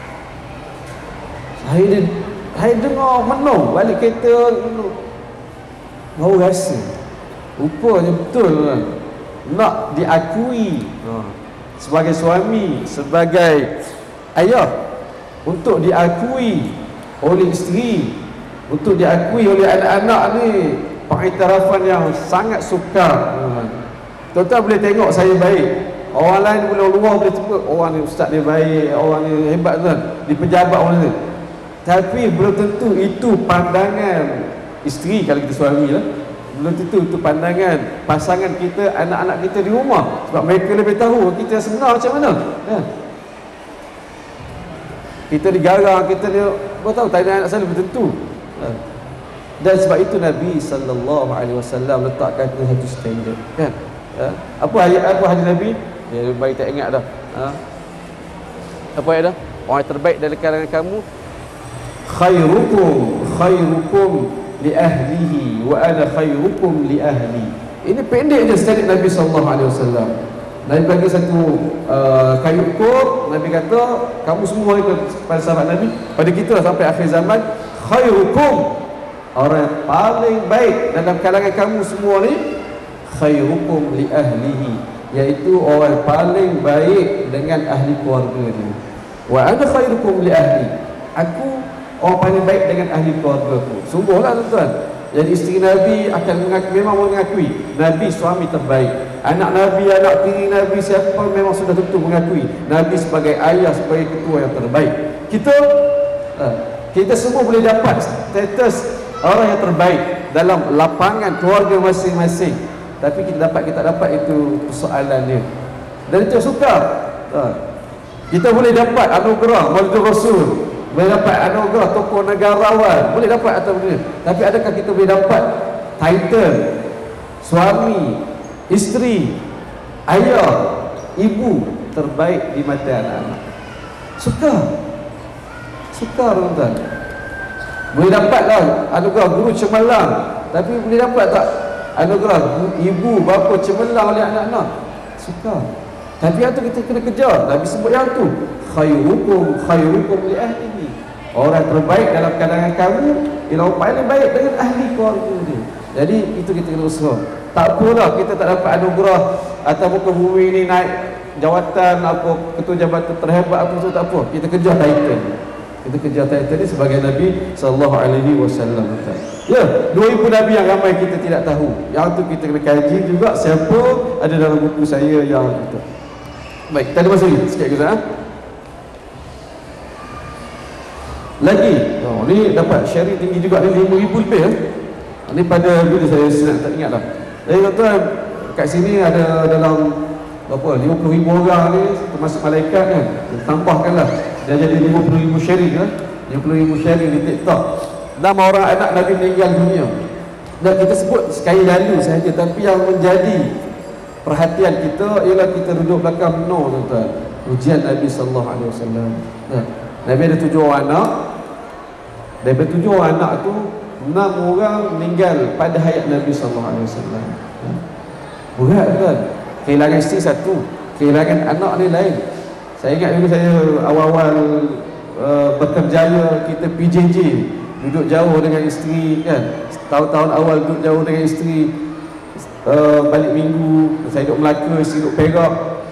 Saya, saya dengar menung balik kereta, baru rasa rupanya betul kan, nak diakui ha, sebagai suami, sebagai ayah, untuk diakui oleh isteri, untuk diakui oleh anak-anak ni, pengiktirafan yang sangat sukar. Ha. Tuan-tuan boleh tengok saya baik, orang lain boleh luar boleh sebut orang ni ustaz dia baik, orang ni hebat tuan, di pejabat orang ni, tapi belum tentu itu pandangan isteri kalau kita suami lah. Belum tentu itu pandangan pasangan kita, anak-anak kita di rumah, sebab mereka lebih tahu kita sebenar macam mana ya. Kita digarang, kita ni kau tahu tak ada anak saya, belum tentu ya. Dan sebab itu Nabi sallallahu alaihi wasallam letakkan satu standard kan ya. Apa ayat, apa hadis Nabi ya, baik tak ingat dah ha. Apa ayat dah, orang yang terbaik dari kalangan kamu, khairukum khairukum li ahlihi wa ana khairukum li ahli. Ini pendek je standard Nabi sallallahu alaihi wasallam. Nabi bagi satu uh, kayu ukur, Nabi kata kamu semua ni pada sahabat Nabi, pada kita lah sampai akhir zaman, khairukum, orang yang paling baik dalam kalangan kamu semua ni, khairukum li ahlihi, iaitu orang yang paling baik dengan ahli keluarga dia. Wa ana khairukum li ahli, aku orang paling baik dengan ahli keluarga ku. Sungguhlah tuan-tuan. Jadi isteri Nabi akan mengakui, memang mengakui Nabi suami terbaik. Anak Nabi, anak tiri Nabi, siapa memang sudah tentu mengakui Nabi sebagai ayah, sebagai ketua yang terbaik. Kita kita semua boleh dapat status orang yang terbaik dalam lapangan keluarga masing-masing, tapi kita dapat, kita dapat itu persoalan dia. Dan itu suka kita boleh dapat anugerah Maulid Rasul, boleh dapat anugerah tokoh negarawan, boleh dapat atau boleh, tapi adakah kita boleh dapat title suami, isteri, ayah, ibu terbaik di mata anak-anak? Suka suka tuan-tuan. Boleh dapatlah anugerah guru cemerlang, tapi boleh dapat tak anugerah ibu bapa cemerlang oleh anak-anak? Suka. Tapi yang tu kita kena kejar. Nabi sebut yang tu, khairukum khairukum li ahlihi, orang terbaik dalam kalangan kamu ialah orang paling baik dengan ahli keluarga dia. Jadi itu kita kena usaha. Tak apalah kita tak dapat anugerah atau muka bumi ni naik jawatan apa, ketua jabatan terhebat apa, so tak apa, kita kejar title. Kita kejar title ni sebagai Nabi sallallahu alaihi wasallam. Ya, dua ribu Nabi yang ramai kita tidak tahu. Yang tu kita kena kaji juga siapa ada dalam buku saya yang itu. Baik, kita ada masa lagi sikit ke sana. Lagi, oh, ni dapat sharing tinggi juga ni lima ribu lebih eh. Ni pada bila saya senang tak ingat lah. Jadi tuan-tuan, kat sini ada dalam berapa, lima puluh ribu orang ni termasuk malaikat kan. Tambahkanlah, dia jadi lima puluh ribu sharing kan. lima puluh ribu sharing di TikTok. Enam orang anak Nabi meninggal dunia. Dan kita sebut sekali lalu sahaja, tapi yang menjadi perhatian kita ialah kita duduk belakang no tuan-tuan. Ujian Nabi sallallahu alaihi wasallam. Nabi ada tujuh orang anak. Daripada tujuh orang anak tu, enam orang meninggal pada hayat Nabi sallallahu alaihi wasallam. Berat kan? Kehilangan isteri satu, kehilangan anak ni lain. Saya ingat dulu saya awal-awal uh, berkerjaya, kita P J J, duduk jauh dengan isteri kan. Tahun-tahun awal duduk jauh dengan isteri, uh, balik minggu saya duduk Melaka, isteri duduk Perak.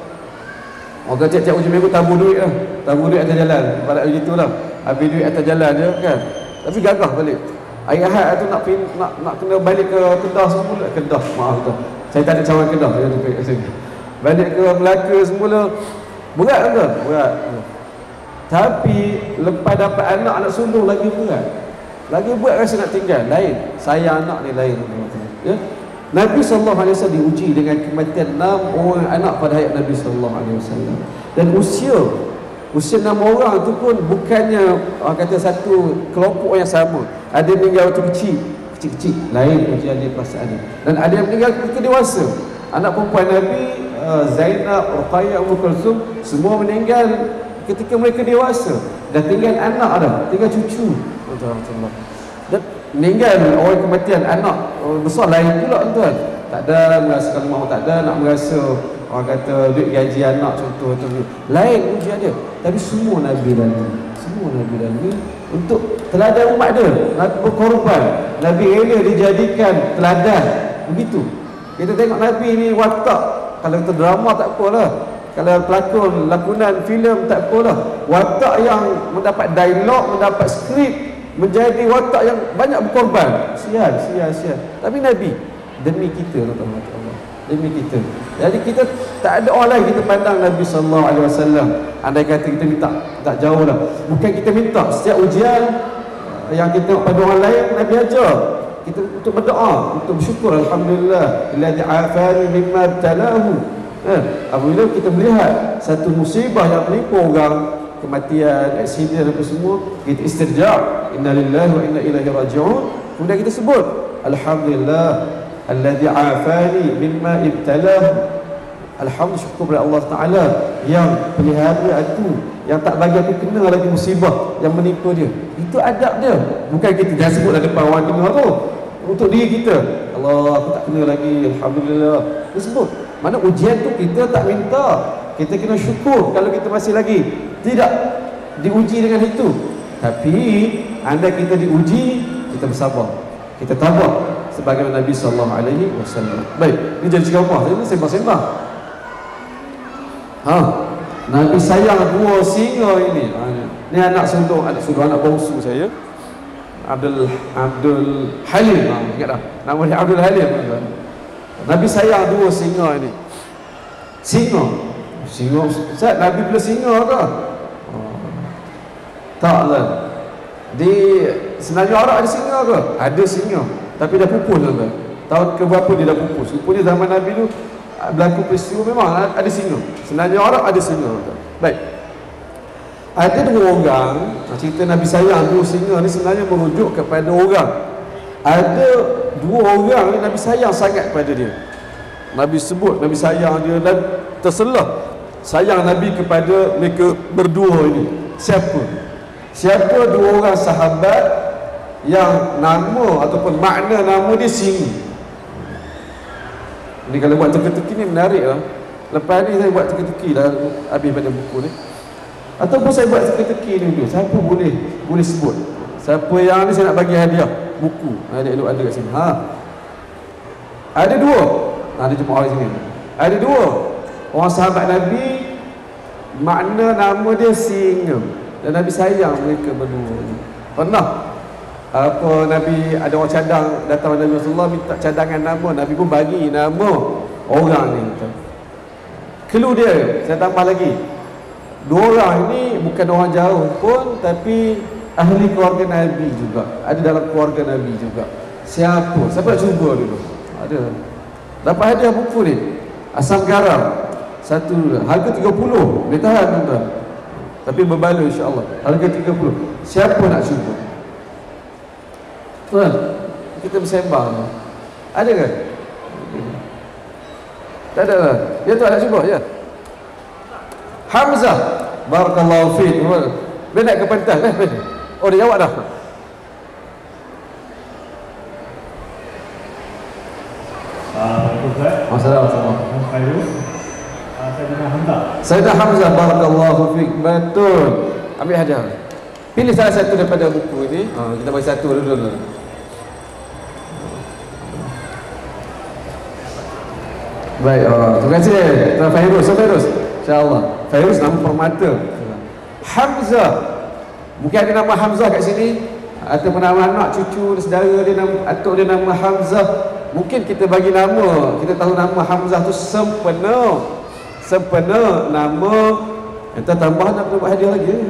Orang tiap-tiap hujung minggu tabur duit lah, tabur duit atas jalan. Pada begitu lah, habis duit atas jalan je kan. Tapi gagah balik. Hari Ahad tu nak, nak nak kena balik ke Kedah semula. Kedah, maaf tu, saya tak ada cawan Kedah, saya tu kat sini. Balik ke Melaka semula. Berat kan? Berat. Tapi lepas dapat anak, anak sulung lagi berat. Lagi berat rasa nak tinggal. Lain, sayang anak ni lain. Ya? Nabi sallallahu alaihi wasallam diuji dengan kematian enam orang anak pada hayat Nabi sallallahu alaihi wasallam. Dan usia usia enam orang tu pun bukannya orang kata satu kelompok yang sama. Ada yang meninggal waktu kecil, kecil-kecil, lain ujian dia perasaan dia. Dan ada yang meninggal ketika dewasa. Anak perempuan Nabi, uh, Zainab, Ruqayyah, Ummu Kulsum, semua meninggal ketika mereka dewasa. Dah tinggal anak dah, tinggal cucu. Dan meninggal orang kematian anak besar lain pula tuan. Tak ada merasakan mahu, tak ada nak merasa orang kata duit gaji anak contoh tu. Lain ujian dia. Tapi semua Nabi lalu, semua Nabi lalu untuk teladan umat dia. Nabi berkorban, Nabi rela dijadikan teladan. Begitu. Kita tengok Nabi ni watak. Kalau kita drama tak apalah, kalau pelakon lakonan filem tak apalah. Watak yang mendapat dialog, mendapat skrip, menjadi watak yang banyak berkorban. Sial, sial, sial. Tapi Nabi demi kita, tuan-tuan, Allah. Demi kita. Jadi kita tak ada orang lain kita pandang Nabi sallallahu alaihi wasallam. Andai kata kita minta, tak jauh lah. Bukan kita minta setiap ujian yang kita tengok pada orang lain, Nabi ajar kita untuk berdoa, untuk bersyukur, alhamdulillah alladzi afani mimma ibtalahu. Eh, apabila kita melihat satu musibah yang menimpa orang, kematian, aksiden apa semua, kita istirja', innalillahi wa inna ilaihi raji'un. Kemudian kita sebut alhamdulillah alladzi afani mimma ibtalahu. Alhamdulillah, syukur kepada Allah Taala yang pelihara aku, yang tak bagi aku kena lagi musibah yang menimpa dia. Itu adab dia. Bukan kita jangan sebutlah depan orang kena tu. Untuk diri kita, Allah, aku tak kena lagi, alhamdulillah. Dia sebut. Mana ujian tu kita tak minta, kita kena syukur kalau kita masih lagi tidak diuji dengan itu. Tapi anda kita diuji, kita bersabar, kita tabah sebagaimana Nabi sallallahu alaihi wasallam. Baik, ini jadi cerita apa? Ini sembah-sembah. Ha, Nabi sayang dua singa ini. Ha, ini anak sulung, anak sulung anak bongsu saya. Abdul Abdul Halim. Ha, ingat dah. Nama dia Abdul Halim. Nabi sayang dua singa ini. Singa. Singa. Ustaz, Nabi bila singa ke? Oh. Taklah. Di Semenanjung Arab ada singa ke? Ada singa. Tapi dah pupus tuan-tuan. Tahun ke berapa dia dah pupus? Rupanya zaman Nabi tu berlaku peristiwa memang ada singa. Semenanjung Arab ada singa tuan. Baik. Ada dua orang, cerita Nabi sayang dua singa ni sebenarnya merujuk kepada orang. Ada dua orang ni Nabi sayang sangat kepada dia. Nabi sebut Nabi sayang dia dan terselah sayang Nabi kepada mereka berdua ini. Siapa? Siapa dua orang sahabat yang nama ataupun makna nama dia singa? Ini kalau buat teka-teki ni menarik lah. Lepas ni saya buat teka-teki dah habis pada buku ni. Ataupun saya buat teka-teki ni dulu. Siapa boleh boleh sebut? Siapa yang ni saya nak bagi hadiah buku. Ada elok ada kat sini. Ha. Ada dua. Ada jemaah di sini. Ada dua orang sahabat Nabi, makna nama dia singa. Dan Nabi sayang mereka berdua. Pernah apa Nabi ada orang cadang datang Nabi Rasulullah minta cadangan nama, Nabi pun bagi nama orang ni. Clue dia, saya tambah lagi. Dua orang ni bukan orang jauh pun, tapi ahli keluarga Nabi juga. Ada dalam keluarga Nabi juga. Siapa? Siapa nak cuba dulu? Ada. Dapat hadiah buku ni. Asam garam. Satu dulu. Harga tiga puluh. Boleh tahan tuan-tuan. Tapi berbaloi insya-Allah. Harga tiga puluh. Siapa nak cuba? Tuan, kita bersembang. Ada ke? Tak ada lah. Ya tuan nak cuba? Ya. Hamzah. Barakallahu fiik. Dia naik ke pentas. Eh, oh dia jawab dah. Assalamualaikum. Sayyidina Hamzah. Sayyidina Hamzah, barakallahu fiik. Betul. Ambil hadiah. Pilih salah satu daripada buku ini. Ha, kita bagi satu dulu dulu. Baik, oh, terima kasih Tuan Fairuz. Tuan Fairuz, insya-Allah. Fairuz nama permata. Hamzah. Mungkin ada nama Hamzah kat sini, atau nama anak cucu saudara dia nama, atau dia nama Hamzah. Mungkin kita bagi nama, kita tahu nama Hamzah tu sempena. Sempena nama, kita tambah nak buat hadiah lagi.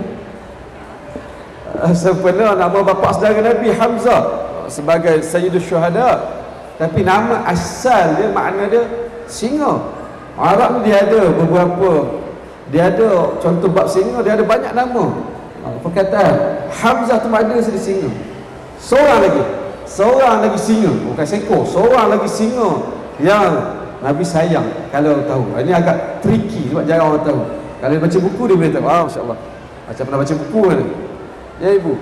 Sempena nama bapa saudara Nabi Hamzah sebagai Sayyidus Syuhada. Tapi nama asal dia, makna dia singa. Arab ni dia ada beberapa, dia ada contoh bab singa, dia ada banyak nama. Perkataan Hamzah tu makna dia singa. Seorang lagi, seorang lagi singa, bukan seekor, seorang lagi singa yang Nabi sayang. Kalau tahu, ini agak tricky sebab jarang orang tahu. Kalau dia baca buku dia boleh tahu. Ah, masya-Allah. Macam pernah baca buku kan? Ya ibu.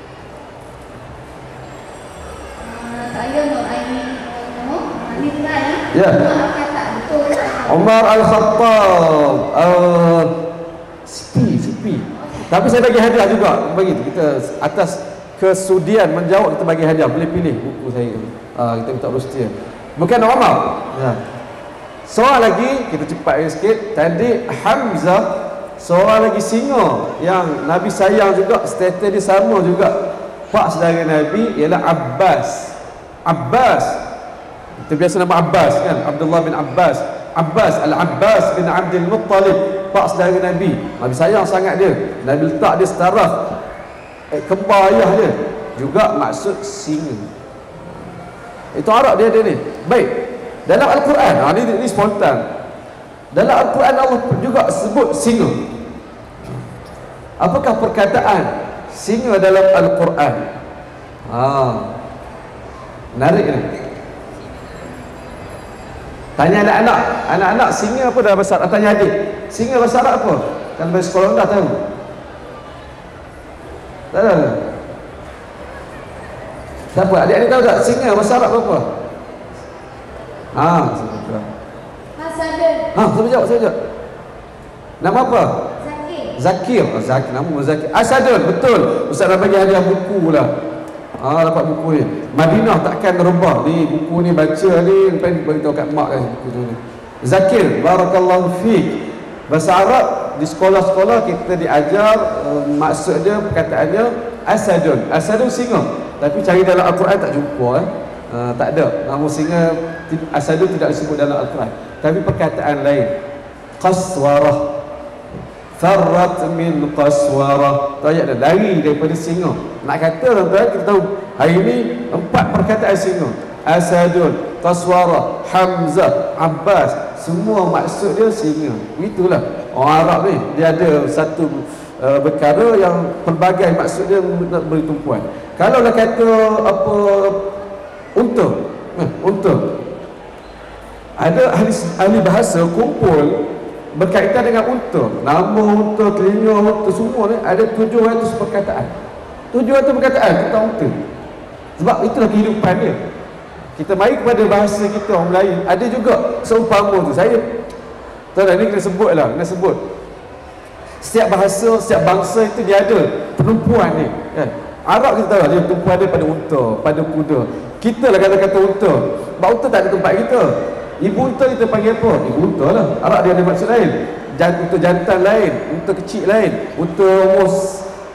Saya Nur Aini Nur Aini Tuan ya. Kata betul. Umar Al-Khattab. Uh, sepi, sepi. Tapi saya bagi hadiah juga. Bagi kita atas kesudian menjawab, kita bagi hadiah. Boleh pilih buku saya. Uh, kita minta Rustia. Bukan Umar. Ya. Soal lagi, kita cepat sikit. Tadi Hamzah, seorang lagi singa yang Nabi sayang juga, status dia sama juga. Pak saudara Nabi ialah Abbas. Abbas, kita biasa nama Abbas kan, Abdullah bin Abbas. Abbas, Al-Abbas bin Abdul Muttalib, pak saudara Nabi. Nabi sayang sangat dia. Nabi letak dia setaraf eh, kembar ayah dia. Juga maksud singa. Itu Arab dia ada ni. Baik. Dalam Al-Quran, ha, ni, ni spontan. Dalam Al-Quran Allah juga sebut singa. Apakah perkataan singa dalam Al-Quran? Ha. Menarik ni. Tanya anak-anak, anak-anak singa apa dalam bahasa Arab? Tanya adik, singa bahasa Arab apa? Kan bahasa sekolah dah tahu. Tak tahu. Siapa? Adik-adik tahu tak singa bahasa Arab apa? Ha, sebutlah. Hasadun. Ha, siapa jawab? Siapa jawab? Nama apa? Zakir. Zakir. Oh, Zakir, nama Zakir. Asadun, betul. Ustaz dah bagi hadiah buku lah. Ah, dapat buku ni. Madinah takkan rebah ni, buku ni baca ni, lepas ni beritahu kat mak kan buku tu ni. Zakir, barakallahu fiik. Bahasa Arab di sekolah-sekolah kita diajar uh, maksud dia, perkataannya asadun. Asadun singa. Tapi cari dalam Al-Quran tak jumpa eh. Uh, tak ada. Nama singa asadun tidak disebut dalam Al-Quran. Tapi perkataan lain. Qaswarah. Farrat min qaswarah. Tahu tak, lari daripada singa. Nak kata tuan-tuan, kita tahu hari ini empat perkataan singa. Asadun, qaswarah, Hamzah, Abbas, semua maksud dia singa. Itulah orang Arab ni, dia ada satu uh, perkara yang pelbagai maksud dia bertumpuan. Kalau nak kata apa unta, eh, unta. Ada ahli ahli bahasa kumpul berkaitan dengan unta. Nama unta, telinga unta, semua ni ada tujuh ratus perkataan. tujuh ratus perkataan tentang unta. Sebab itulah kehidupan dia. Kita mari kepada bahasa kita orang Melayu. Ada juga seumpama tu. Saya tahu ni kena sebut lah, kena sebut. Setiap bahasa, setiap bangsa itu dia ada penumpuan ni kan. Arab kita tahu dia penumpuan dia pada unta, pada kuda. Kita lah kata-kata unta. Sebab unta tak ada tempat kita. Ibu unta kita panggil apa? Ibu unta lah. Arab dia ada maksud lain. Unta jantan lain, unta kecil lain, unta umur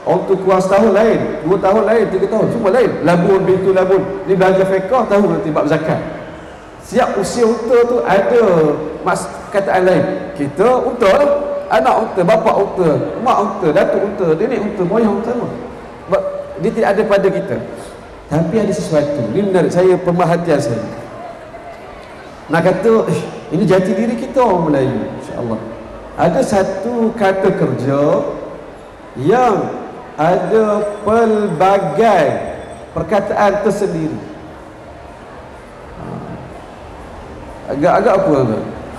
Orang tu kuas tahun lain, dua tahun lain, tiga tahun, semua lain. Labun, bintu labun. Ni belajar fiqah, tahu nanti bab zakat. Siap usia unta tu ada mas kataan lain. Kita unta lah. Anak unta, bapa unta, mak unta, datuk unta, nenek unta, moyang unta semua. Dia tidak ada pada kita. Tapi ada sesuatu. Ini menarik saya, pemerhatian saya. Nak kata, eh, ini jati diri kita orang Melayu, insya-Allah. Ada satu kata kerja yang ada pelbagai perkataan tersendiri. Agak-agak apa tu?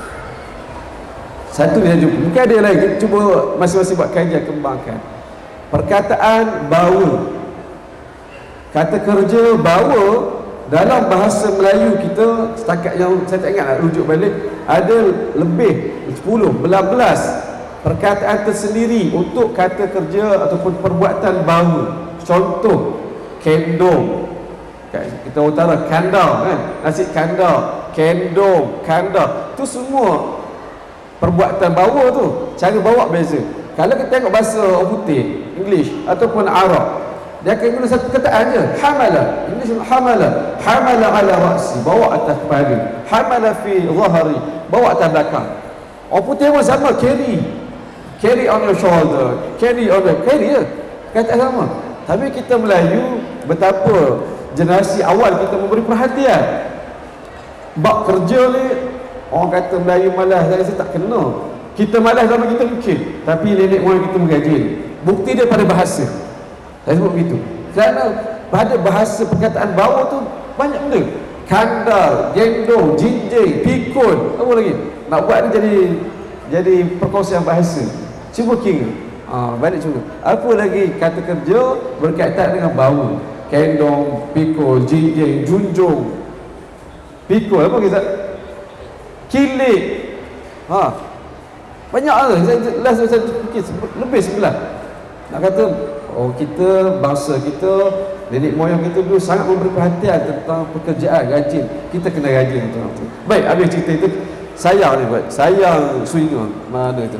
Satu dia jumpa. Mungkin ada yang lain. Kita cuba masing-masing buat kajian, kembangkan. Perkataan bawa. Kata kerja bawa dalam bahasa Melayu kita, setakat yang saya tak ingat nak rujuk balik, ada lebih sepuluh, belas perkataan tersendiri untuk kata kerja ataupun perbuatan bawa. Contoh, kendong. Kita utara kandar kan, nasi kandar, kendong, kandar. Tu semua perbuatan bawa tu. Cara bawa beza. Kalau kita tengok bahasa orang putih, English ataupun Arab, dia akan guna satu kataan je. Hamala. English hamala. Hamala ala ra'si, bawa atas kepala. Hamala fi zahari, bawa atas belakang. Orang putih pun sama, carry. Carry on your shoulder. Carry on your, carry je. Kataan sama. Tapi kita Melayu, betapa generasi awal kita memberi perhatian. Bab kerja ni, orang kata Melayu malas, saya rasa tak kena. Kita malas sama kita mungkin, tapi nenek moyang kita mengaji. Bukti dia pada bahasa. Saya sebut begitu. Kerana pada bahasa perkataan bawah tu banyak benda. Kandar, gendong, jinjing, pikul, apa lagi? Nak buat ni jadi jadi perkongsian bahasa. Cuba kira. Ha, balik cuba. Apa lagi kata kerja berkaitan dengan bau? Kendong, pikul, jinjing, junjung. Pikul apa kita? Kilik. Ha. Banyak lah. Saya last saya fikir lebih sebelah. Nak kata, oh kita, bangsa kita, nenek moyang kita dulu sangat memberi perhatian tentang pekerjaan, rajin. Kita kena rajin tu. Baik, habis cerita itu. Sayang ni buat. Sayang swinga. Mana tu?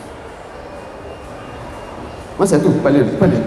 Masa tu, paling, paling.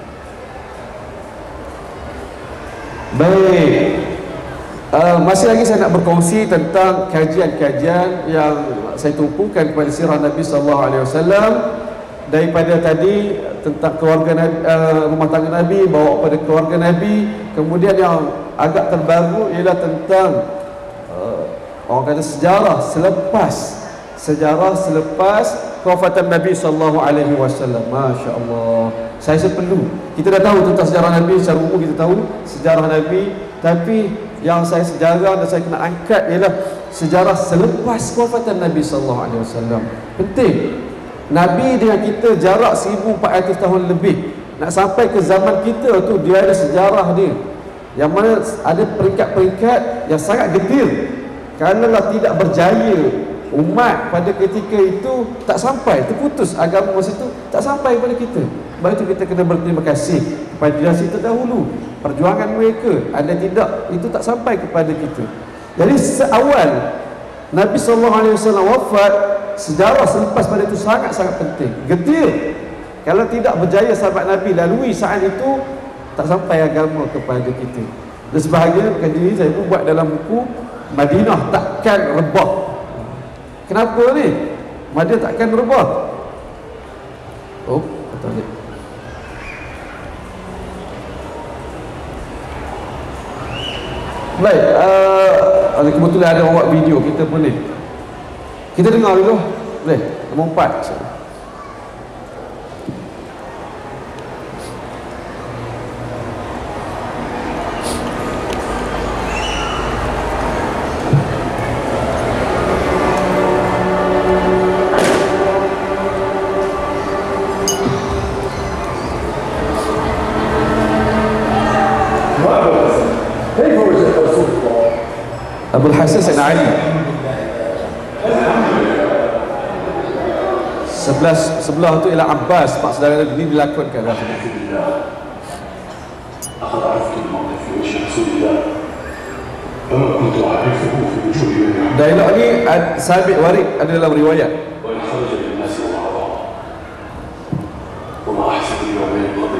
Baik. Uh, masih lagi saya nak berkongsi tentang kajian-kajian yang saya tumpukan kepada sirah Nabi sallallahu alaihi wasallam. Daripada tadi tentang keluarga Nabi, uh, rumah tangga Nabi, bawa kepada keluarga Nabi. Kemudian yang agak terbaru ialah tentang uh, orang kata sejarah selepas sejarah selepas kewafatan Nabi sallallahu alaihi wasallam. Masya-Allah. Saya perlu. Kita dah tahu tentang sejarah Nabi, secara umum kita tahu sejarah Nabi, tapi yang saya sejarah dan saya kena angkat ialah sejarah selepas kewafatan Nabi sallallahu alaihi wasallam. Penting. Nabi dengan kita jarak seribu empat ratus tahun lebih. Nak sampai ke zaman kita tu, dia ada sejarah dia, yang mana ada peringkat-peringkat yang sangat getir. Kerana tidak berjaya umat pada ketika itu, tak sampai, terputus agama masa itu, tak sampai kepada kita. Sebab itu kita kena berterima kasih kepada generasi terdahulu. Perjuangan mereka, ada tidak, itu tak sampai kepada kita. Jadi seawal Nabi sallallahu alaihi wasallam wafat, sejarah selepas pada itu sangat-sangat penting, getir. Kalau tidak berjaya sahabat Nabi lalui saat itu, tak sampai agama kepada kita. Dan sebahagian kajian saya pun buat dalam buku Madinah takkan rebah. Kenapa ni? Madinah takkan rebah. Oh, betul ni. Baik, uh, kebetulan ada orang buat video, kita pun ni. Kita dengar dulu. Boleh? Nombor empat. Abul Hasan Sayyidina Ali. Sebelah sebelah tu ialah Abbas, pak saudara ini dilakonkan. Dialog ni sabit warid ada dalam riwayat.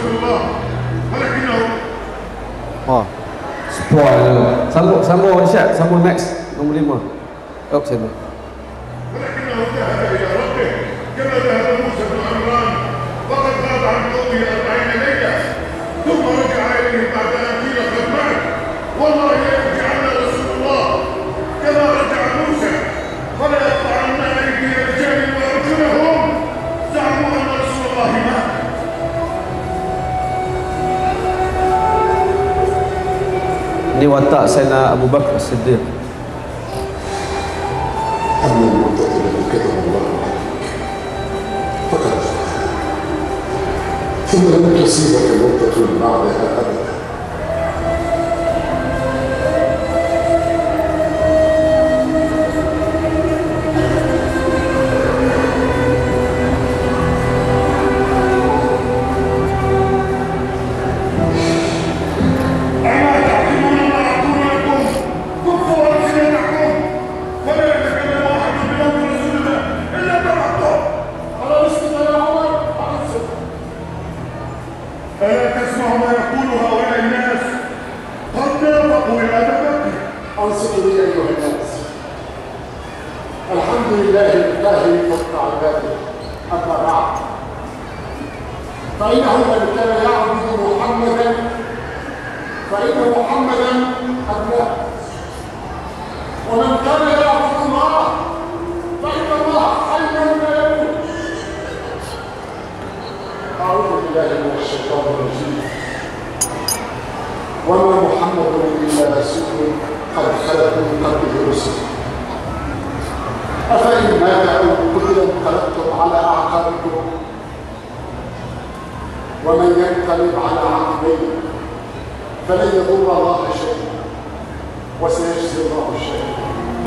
رسول الله ولكنه Oh, spoil. Sambung, sambung Syed, sambung next nombor lima. Oh, sambung. ولكنه ذهب إلى ربه كما ذهب موسى بن عمران وقد غاب عن قومه أربعين ليلة ثم رجع إليه بعد أن قيل قد مات والله ليرجعن رسول الله كما رجع موسى ولا يقطعن أيدي رجال وأرجلهم زعموا أن رسول الله مات. Ini watak Sayyidina Abu Bakar As-Siddiq. أما المعتقد الذي كتب الله فقد ثم لم تصيبك مدة بعدها أبدا. ألا تسمع ما يقول هؤلاء الناس قد نافقوا إلى أبي أنصتوا لي أيها الناس. الحمد لله القاهر فوق عباده. أما بعد فإنه من كان يعبد محمدا فإن محمدا قد مات، ومن كان يعبد الله فإن الله حي لا يموت. أعوذ بالله من الشيطان الرجيم. وما محمد إلا رسول قد خلت من قبله الرسل أفإن مات أو قتل انقلبتم على أعقابكم ومن ينقلب على عقبيه فلن يضر الله شيئا وسيجزي الله الشاكرين.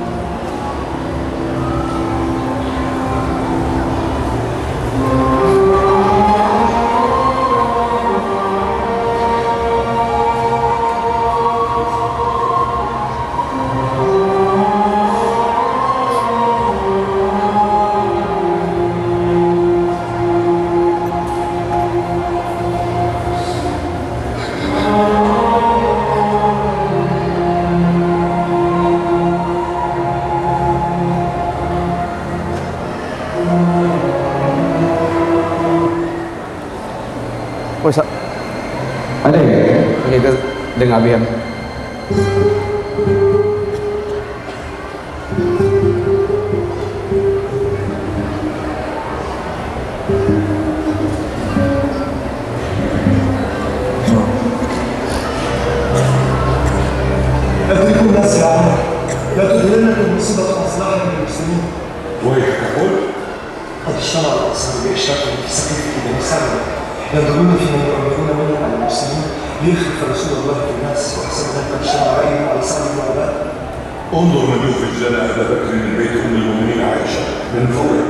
Oh, ada ya? Oke, kita dengar biar. أدركوا الناس يا عمر، لا تدرنكم مصيبة أصلحها من المسلمين. ويحك قل قد اشترى الأنصار بإشراكهم في سقيفة بني سعد ينظرون فيما يؤمرون منه على المسلمين ليخلف رسول الله في الناس، وحسب ذلك اجتمع رأيه على سعد بن عباد. انظر من يخرج لنا أبا بكر من بيت أم المؤمنين عائشة من فوره.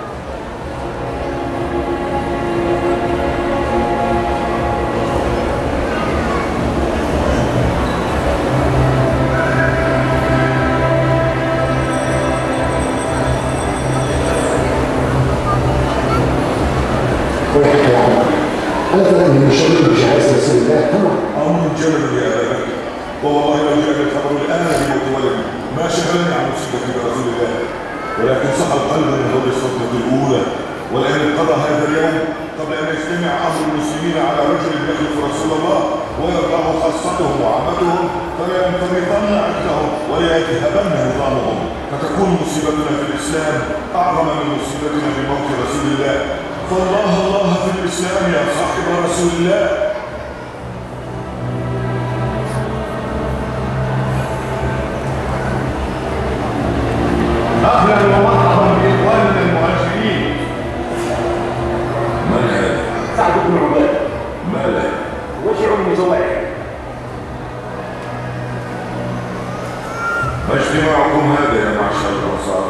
ويحك يا عمر، ألا ترى أني مشغول بجهاز رسول الله؟ تمام. أمر جلل يا أبا بكر، والله لو جاء الخبر الآن بموت ولدي ما شغلني عن مصيبة برسول الله، ولكن صح القلب من هول الصدمة الأولى، ولأن انقضى هذا اليوم قبل أن يجتمع أمر المسلمين على رجل يخلف رسول الله ويرضاه خاصتهم وعامتهم، فلا ينطلقن عجلهم ولا يذهبن نظامهم، فتكون مصيبتنا في الإسلام أعظم من مصيبتنا في موت رسول الله. فالله الله في الإسلام يا صاحب رسول الله. أهلا ومرحبا بإخواننا المهاجرين. من هذا؟ سعد بن عباد. ما له؟ وجع مزوع. ما اجتماعكم هذا يا معشر الأنصار؟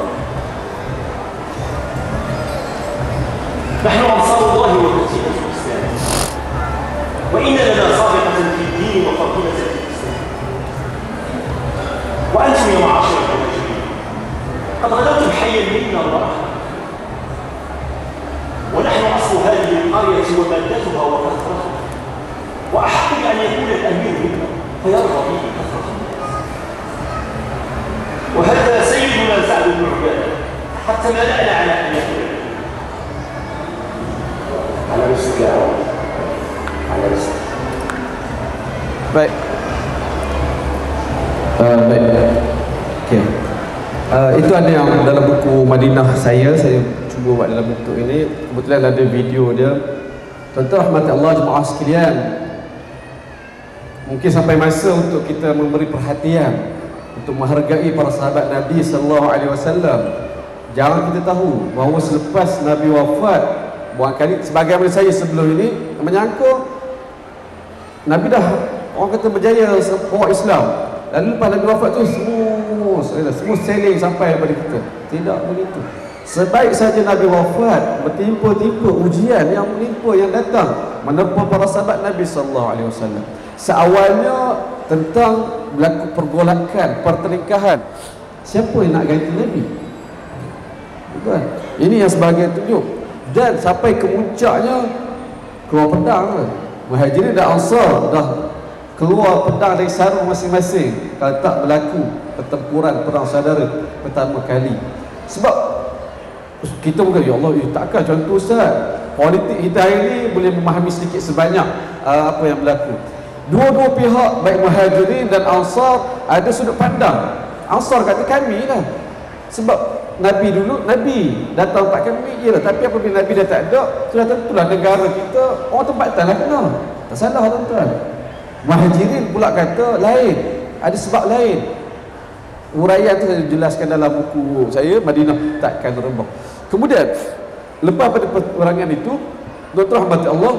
نحن أنصار الله وكتيبة الإسلام، وإن لنا سابقة في الدين وفضيلة في الإسلام، وأنتم يا معاشر المهاجرين قد غدوتم حيا منا ورحمة، ونحن أصل هذه القرية ومادتها وكثرتها، Baik. Uh, baik. Okey. Uh, itu ada yang dalam buku Madinah saya, saya cuba buat dalam bentuk ini. Kebetulan ada video dia. Tuan-tuan rahmat Allah jemaah sekalian, mungkin sampai masa untuk kita memberi perhatian, untuk menghargai para sahabat Nabi sallallahu alaihi wasallam. Jangan kita tahu bahawa selepas Nabi wafat, barangkali sebagaimana saya sebelum ini menyangka Nabi dah, orang kata, berjaya bawa Islam, lalu lepas Nabi wafat tu semua semua selling sampai kepada kita. Tidak begitu. Sebaik saja Nabi wafat, bertimpa-timpa ujian yang menimpa, yang datang menempa para sahabat Nabi sallallahu alaihi wasallam. Seawalnya tentang berlaku pergolakan, pertelingkahan. Siapa yang nak ganti Nabi? Bukan. Ini yang sebagai tunjuk. Dan sampai ke puncaknya keluar pedang. Muhajirin dan Ansar dah keluar pedang dari sarung masing-masing kalau tak berlaku pertempuran perang saudara pertama kali. Sebab kita bukan, ya Allah, eh, takkan contoh Ustaz, politik kita hari ni boleh memahami sedikit sebanyak uh, apa yang berlaku. Dua-dua pihak, baik Muhajirin dan Ansar, ada sudut pandang. Ansar kata kami lah, sebab Nabi dulu, Nabi datang tempat kami, iyalah, tapi apabila Nabi dah tak ada, sudah tentulah negara kita orang tempatan lah kena. Tak salah tuan-tuan. Muhajirin pula kata lain, ada sebab lain. Uraian tu saya jelaskan dalam buku saya Madinah Takkan Rebah. Kemudian lepas pada peperangan itu, tuan-tuan rahmat Allah,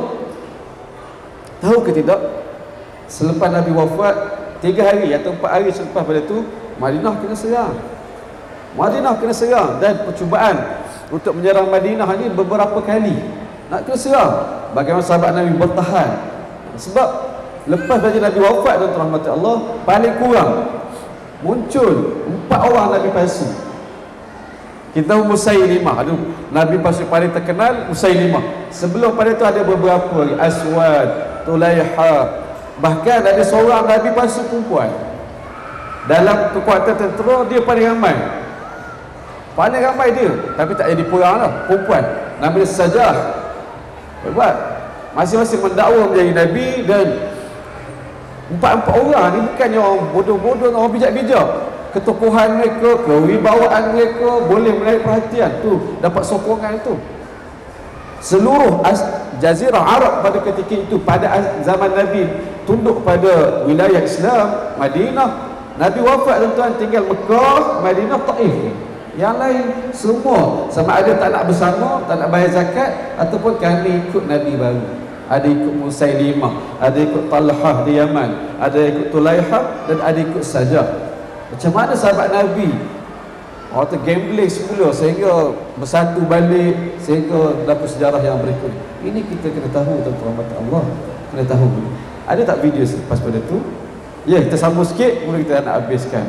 tahu ke tidak, selepas Nabi wafat, tiga hari atau empat hari selepas pada itu, Madinah kena serang. Madinah kena serang, dan percubaan untuk menyerang Madinah ni beberapa kali nak kena serang. Bagaimana sahabat Nabi bertahan? Sebab lepas pada Nabi wafat, tuan-tuan rahmat Allah, paling kurang muncul empat orang Nabi palsu. Kita tahu Musailimah, aduh, Nabi palsu paling terkenal Musailimah. Sebelum pada itu ada beberapa, Aswad, Tulaiha, bahkan ada seorang Nabi palsu perempuan. Dalam kekuatan tentera dia paling ramai, paling ramai dia, tapi tak jadi perang lah, perempuan. Nabi Sajah, hebat, masing-masing mendakwa menjadi Nabi. Dan empat-empat orang ni bukannya orang bodoh-bodoh, orang bijak-bijak. Ketokohan mereka, kewibawaan mereka boleh menarik perhatian tu, dapat sokongan itu. Seluruh Jazirah Arab pada ketika itu, pada zaman Nabi, tunduk pada wilayah Islam, Madinah. Nabi wafat, tuan-tuan, tinggal Mekah, Madinah, Taif. Yang lain semua sama ada tak nak bersama, tak nak bayar zakat, ataupun kami ikut Nabi baru. Ada ikut Musailimah, ada ikut Talhah di Yaman, ada ikut Tulaiha, dan ada ikut Sajah. Macam mana sahabat Nabi, orang tu gambling semula sehingga bersatu balik, sehingga dapat sejarah yang berikut. Ini kita kena tahu, tuan-tuan Allah, kena tahu. Ada tak video selepas pada tu? Ya, kita sambung sikit, kemudian kita nak habiskan.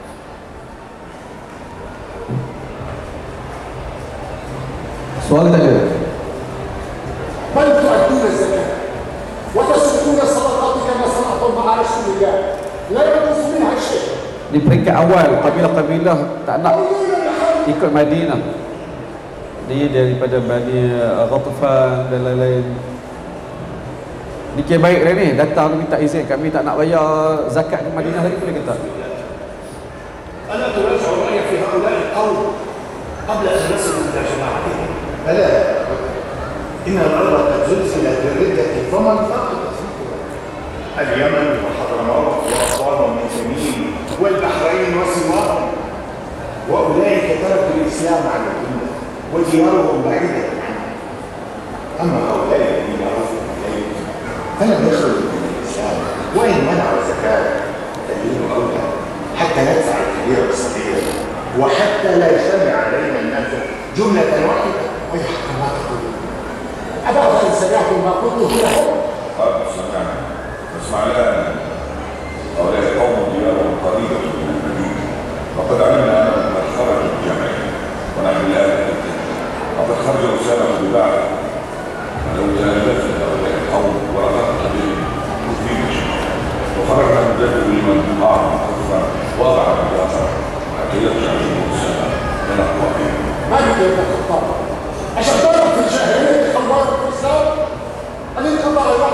Soalan tak ada? بل تؤدون الزكاة وتصدقون الصدقات كما صنعتم مع رسول الله لا ينقص منها شيء. Di peringkat awal, kabilah-kabilah tak nak ikut Madinah. Dia daripada Bani Ghatafan dan lain-lain. Ni kira baik dah ni, datang minta izin, kami tak nak bayar zakat ke Madinah lagi, boleh kata? ألا تراجع رأيك في هؤلاء القوم قبل أن نصل إلى جماعتهم؟ بلى، إن الأرض قد زلزلت بالردة فمن فقد اليمن وحضرموت وأسوان ومنجمين والبحرين وسوار، وأولئك تركوا الإسلام على الأمة وديارهم بعيدة عنه. أما هؤلاء الذين رفضوا إليه فلم يخرجوا من الإسلام، وإن منعوا الزكاة فالدين أولى، حتى ندفع الكبير والصغير، وحتى لا يجتمع علينا الناس جملة واحدة ويحكم ما تقولون. أبعد أن سمعتم ما قلته لهم؟ قد سمعنا، اسمع الآن. هؤلاء قوم ديارهم قريبة من المدينة، وقد علمنا أنهم قد خرجوا بجمعهم، ونحن الآن وقد خرج رسالة ببعض. ولو تألفنا هؤلاء القوم ورفقنا بهم نثبت وخرجنا ندبر لمن أعظم كفرا وضع بالآخر حتى يرجع الإنسان لنقوى بهم. ما يمكن أن تخطر عشان تعرف في الجاهلية خلوات الإسلام الذي قضى على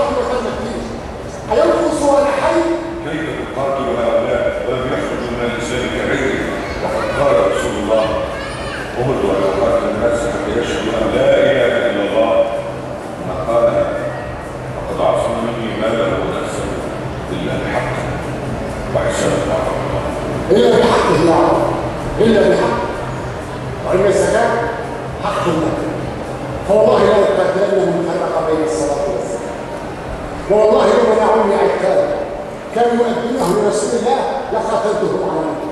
إلا بحق، وإن الزكاة حق لك. فوالله لا يقاتلن من فرق بين الصلاة والزكاة، والله لو منعوني عكاز كانوا يؤدونه لرسول الله لقاتلتهم على ذلك.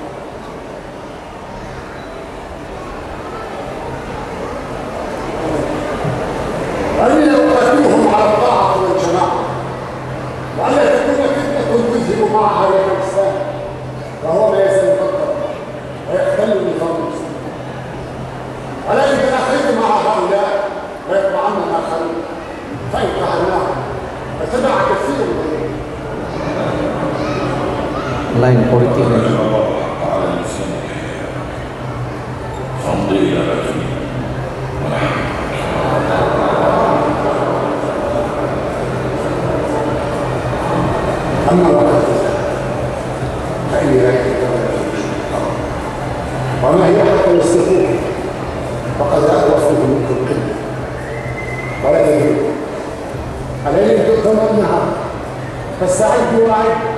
وإني لأقاتلهم على الطاعة والجماعة، وألا تكون فتنة تذهب معها يد الإسلام، وهو ما يزال يفكر ويختل النظام المسلم. ولكن تناخذت مع هؤلاء ويطمعن الآخرين، فإن فعلناهم فتبع كثير منهم. lain politik lagi. أما وقت فإني رأيت وما هي حتى يستطيع فقد أتوفه منكم قلة ولا تدري عليه تؤثم النهار فاستعدوا وأعدوا.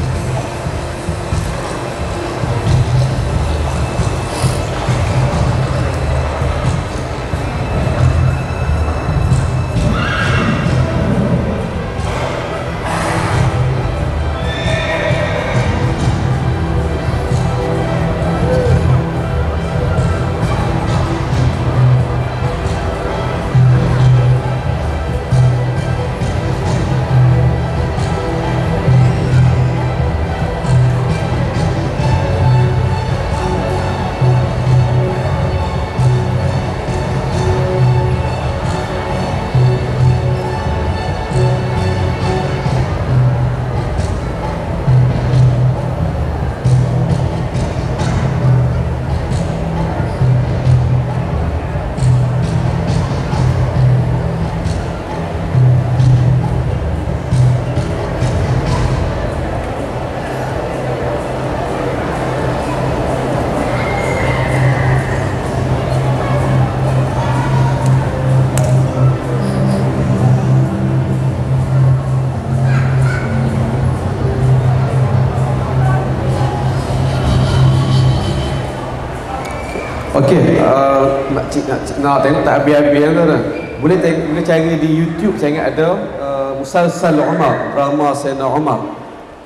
Okey, uh, nak cik nak, cik, nak tengok tak habis-habis kan tuan. Boleh tengok, boleh cari di YouTube, saya ingat ada uh, Musalsal Umar, drama Sayyidina Umar.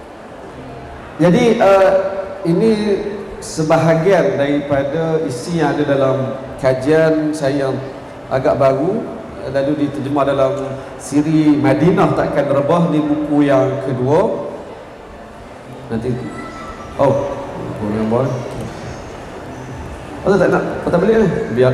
Jadi uh, ini sebahagian daripada isi yang ada dalam kajian saya yang agak baru, lalu diterjemah dalam siri Madinah Takkan Rebah, ni buku yang kedua. Nanti oh, buku yang boleh. Oh, tak nak patah balik ni biar.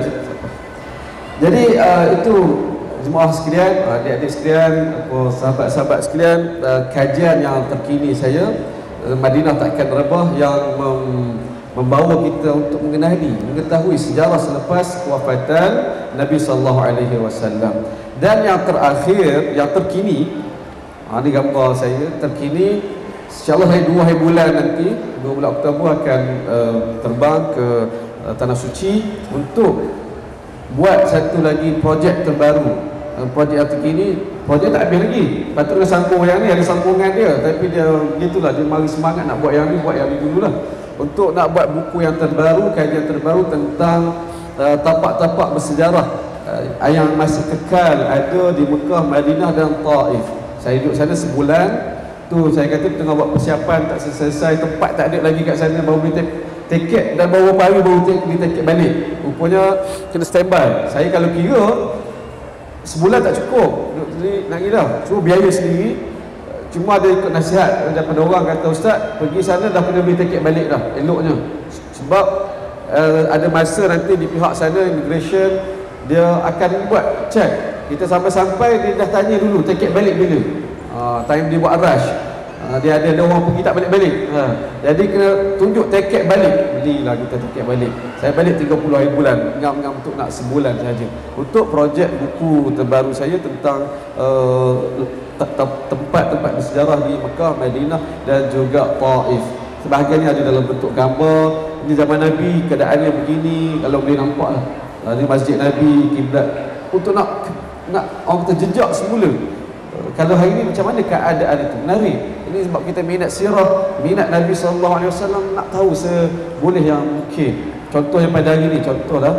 Jadi uh, itu jemaah sekalian, adik-adik sekalian, sahabat-sahabat sekalian, uh, kajian yang terkini saya, uh, Madinah Takkan Rebah, yang mem membawa kita untuk mengenali, mengetahui sejarah selepas kewafatan Nabi sallallahu alaihi wasallam. Dan yang terakhir, yang terkini, ha, ini gambar saya terkini. InsyaAllah hari dua hari bulan nanti, dua bulan Oktober akan uh, terbang ke uh, Tanah Suci untuk buat satu lagi projek terbaru. uh, Projek yang terkini, projek tak habis lagi. Patut dia sambung yang ni, ada sambungan dia. Tapi dia gitulah, dia mari semangat nak buat yang ni, buat yang ni dululah. Untuk nak buat buku yang terbaru, kajian terbaru tentang uh, tapak-tapak bersejarah uh, yang masih kekal ada di Mekah, Madinah dan Taif. Saya duduk sana sebulan. Tu saya kata tengah buat persiapan, tak selesai, tempat tak ada lagi kat sana, baru beli tiket dan baru hari baru beli tiket balik. Rupanya kena standby. Saya kalau kira sebulan tak cukup. Jadi nak kira cuma biaya sendiri. Cuma ada ikut nasihat daripada orang, kata ustaz, pergi sana dah kena beli tiket balik dah eloknya. Sebab uh, ada masa nanti di pihak sana immigration dia akan buat check. Kita sampai-sampai dia dah tanya dulu tiket balik bila. Uh, time dia buat rush, uh, dia ada, ada orang pergi tak balik-balik, uh, jadi kena tunjuk tiket balik. Belilah kita tiket balik. Saya balik tiga puluh hari bulan, ngam-ngam untuk nak sebulan saja untuk projek buku terbaru saya tentang uh, tempat-tempat bersejarah di Mekah, Madinah dan juga Taif. Sebahagiannya ada dalam bentuk gambar. Ini zaman Nabi, keadaannya begini, kalau boleh nampak lah. Uh, ini masjid Nabi, kiblat, untuk nak nak orang kata jejak semula. Kalau hari ini macam mana keadaan itu? Menarik. Ini sebab kita minat sirah, minat Nabi sallallahu alaihi wasallam, nak tahu seboleh yang mungkin. contoh yang pada hari ni, contoh lah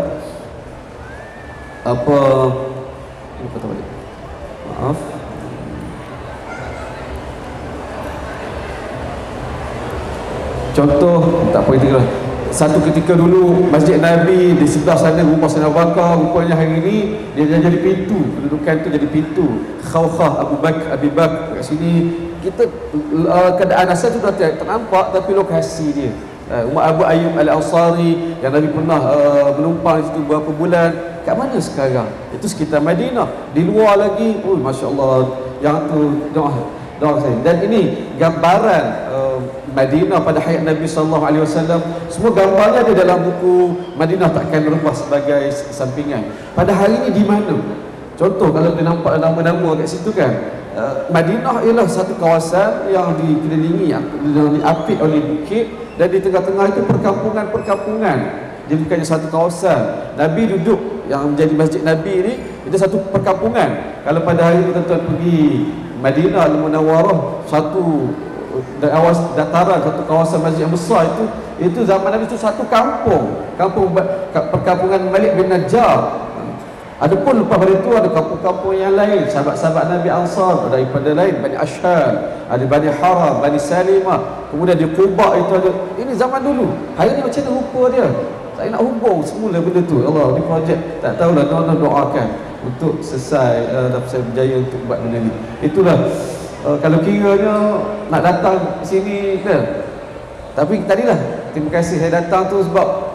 apa ini kata balik, maaf, contoh tak apa itu lah. Satu ketika dulu Masjid Nabi di sebelah sana rumah Sayyidina Abu Bakar, rupanya hari ni dia dah jadi pintu, kedudukan tu jadi pintu Khawkhah Abu Bakar Abi Bakar. Kat sini kita uh, keadaan asal tu dah tak nampak, tapi lokasi dia uh, rumah Abu Ayyub Al-Ansari yang Nabi pernah uh, menumpang di situ beberapa bulan. Kat mana sekarang? Itu sekitar Madinah. Di luar lagi, oh masya-Allah, yang tu doa doa saya. Dan ini gambaran uh, Madinah pada hayat Nabi sallallahu alaihi wasallam. Semua gambarnya ada dalam buku Madinah Takkan Rubah sebagai sampingan. Pada hari ini di mana? Contoh kalau kita nampak nama-nama kat situ kan, uh, Madinah ialah satu kawasan yang dikelilingi, yang diapit oleh bukit, dan di tengah-tengah itu perkampungan-perkampungan. Dia bukannya satu kawasan. Nabi duduk, yang menjadi Masjid Nabi ini, itu satu perkampungan. Kalau pada hari ini tuan-tuan pergi Madinah Al-Munawwarah, satu awas dataran, satu kawasan masjid yang besar itu, itu zaman Nabi itu satu kampung, kampung perkampungan Malik bin Najjar. Adapun lepas pada itu ada kampung-kampung yang lain, sahabat-sahabat Nabi Ansar daripada lain, Bani Ashhal, ada Bani Haram, Bani Salimah, kemudian di Quba itu ada. Ini zaman dulu. Hari ini macam mana rupa dia? Saya nak hubung semula benda tu. Allah, ni projek tak tahulah, tuan-tuan doakan untuk selesai uh, dapat saya berjaya untuk buat benda ni. Itulah uh, kalau kiranya nak datang sini kan. Tapi tadilah terima kasih saya datang tu sebab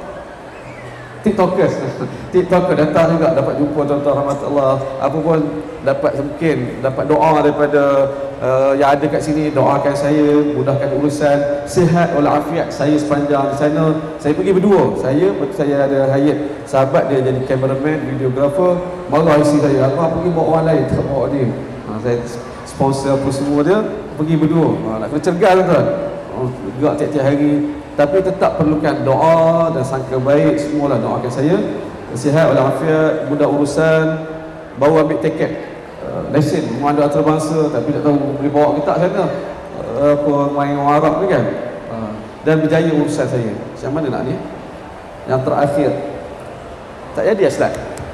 TikTokers TikToker datang juga, dapat jumpa tuan-tuan rahmatullah, apa pun dapat mungkin dapat doa daripada uh, yang ada kat sini. Doakan saya, mudahkan urusan, sihat walafiat saya sepanjang di sana. Saya pergi berdua, saya saya ada Hayat sahabat dia jadi cameraman, videographer. Marah isteri saya, aku pergi bawa orang lain, tak bawa dia. Ha, saya sponsor apa semua dia, pergi berdua. Ha, nak kena cergas tuan-tuan, oh, gerak tiap-tiap hari. Tapi tetap perlukan doa dan sangka baik, semualah doakan saya sihat walafiat, mudah urusan, baru ambil tiket uh, lesen memandang antarabangsa, tapi tak tahu boleh bawa ke tak sana, uh, apa main orang Arab ni kan, uh, dan berjaya urusan saya. Macam mana nak ni? Yang terakhir tak jadi aslat.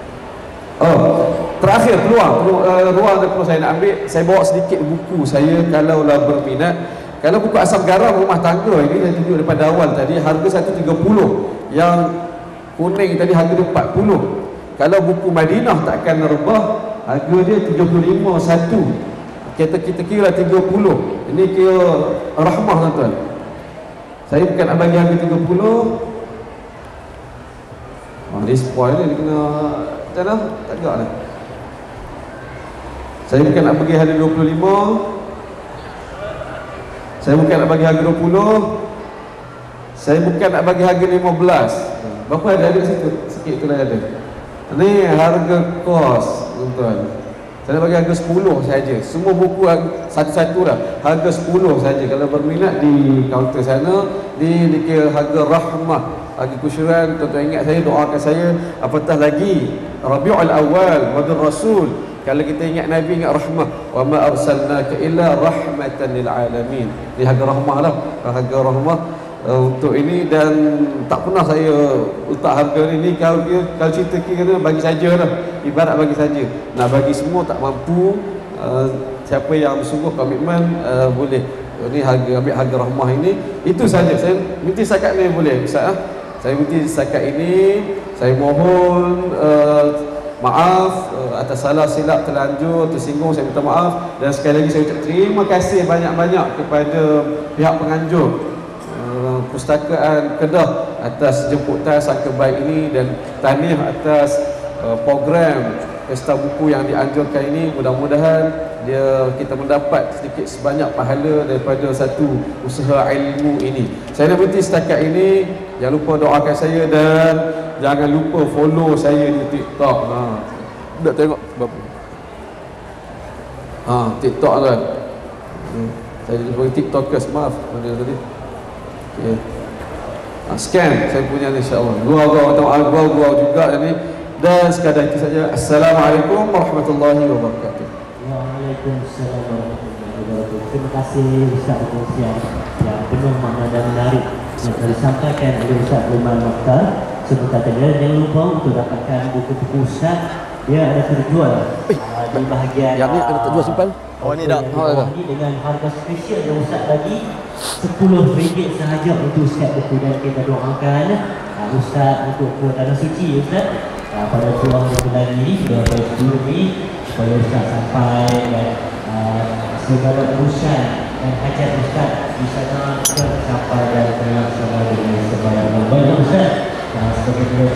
Oh, terakhir peluang, peluang uh, ruang dan peluang saya nak ambil, saya bawa sedikit buku saya kalaulah berminat. Kalau buku Asam Garam Rumah Tangga ini saya tunjuk daripada awal tadi, harga seratus tiga puluh. Yang kuning tadi harga dia empat puluh. Kalau buku Madinah Takkan Rebah, harga dia tiga puluh lima satu. Kita kita kira tiga puluh. Ini kira rahmah tuan-tuan. Saya bukan nak bagi harga tiga puluh. Oh, dia spoil ni, dia kena macam mana? Tak agak lah. Saya bukan nak bagi harga dua puluh lima. Saya bukan nak bagi harga dua puluh. Saya bukan nak bagi harga lima belas. Berapa ada ada situ? Sikit tu lah ada. Ni harga kos tuan-tuan. Saya nak bagi harga sepuluh saja. Semua buku satu-satu dah harga sepuluh saja. Kalau berminat di kaunter sana, di dikira harga rahmah, harga kusyuran. Tuan-tuan ingat saya, doakan saya. Apatah lagi Rabiul Awal, Madur Rasul. Kalau kita ingat Nabi, ingat rahmah. Wa ma arsalnaka illa rahmatan lil alamin. Ini harga rahmah lah, harga rahmah uh, untuk ini. Dan tak pernah saya letak harga ni. Kalau kalau cerita kira bagi saja lah, ibarat bagi saja. Nak bagi semua tak mampu. Uh, siapa yang bersungguh komitmen uh, boleh. Ini harga, ambil harga rahmah ini. Itu saja. Saya minta setakat ni boleh Ustaz, ah? Saya minta setakat ini. Saya mohon uh, maaf uh, atas salah silap, terlanjur, tersinggung, saya minta maaf. Dan sekali lagi saya ucap terima kasih banyak-banyak kepada pihak penganjur uh, Pustakaan Kedah atas jemputan sangka baik ini, dan tahniah atas uh, program Pesta Buku yang dianjurkan ini. Mudah-mudahan dia kita mendapat sedikit sebanyak pahala daripada satu usaha ilmu ini. Saya nak berhenti setakat ini. Jangan lupa doakan saya, dan jangan lupa follow saya di TikTok. Ha. Tak tengok berapa. Ha, TikTok kan. Hmm. Saya sebagai TikTokers, maaf mana tadi. Okey. Ha, scan saya punya ni insya-Allah. Gua-gua atau gua-gua juga ni. Dan sekadar itu saja. Assalamualaikum warahmatullahi wabarakatuh. Waalaikumsalam warahmatullahi wabarakatuh. Terima kasih Ustaz Perkongsian yang penuh makna dan menarik yang telah disampaikan oleh Ustaz Umar Mokhtar. sebentar saja. Jangan lupa untuk dapatkan buku-buku Ustaz, dia ada terjual uh, di bahagian Yang ni ada terjual simpan. Oh ni dah. Oh, ini dengan harga spesial yang Ustaz bagi sepuluh ringgit sahaja untuk setiap buku, dan kita doakan uh, Ustaz untuk ke tanah suci Ustaz uh, pada tuang bulan ini sudah sepuluh ini supaya Ustaz sampai dan uh, segala urusan dan hajat Ustaz di sana tercapai dan terlaksana dengan sebaik-baiknya Ustaz. Nah, sebagai